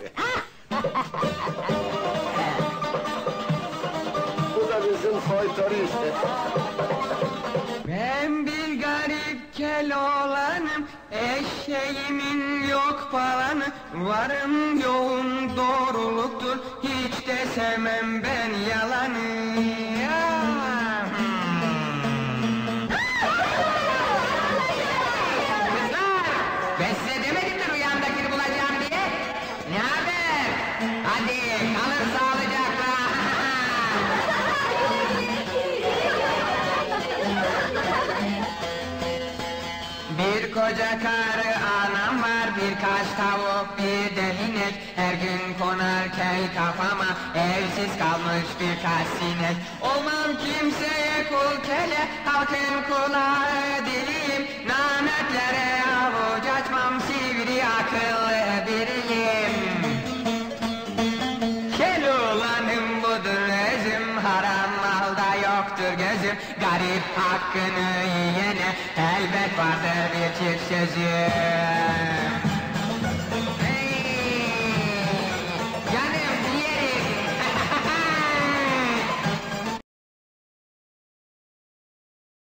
Bu da bizim soytarı işte. Ben bir garip Keloğlanım, eşeğimin yok falanı, varım yoğun doğruluktur, hiç de sevmem ben yalanı. Ya! Kızlar, ben size demedim mi rüyamdakini bulacağım diye? Ne haber? Hadi kalın sağlıcakla. Bir koca karı anam var, birkaç tavuk, bir de inek. Her gün konar kel kafama, evsiz kalmış birkaç sinek. Olmam kimseye kul kele, halkın kulağı diliyim. Nametlere avuç açmam, sivri akıllı biriyim. Keloğlanım budur özüm, haram malda yoktur gözüm. Garip hakkını yiyene elbet vardır bir çift sözüm.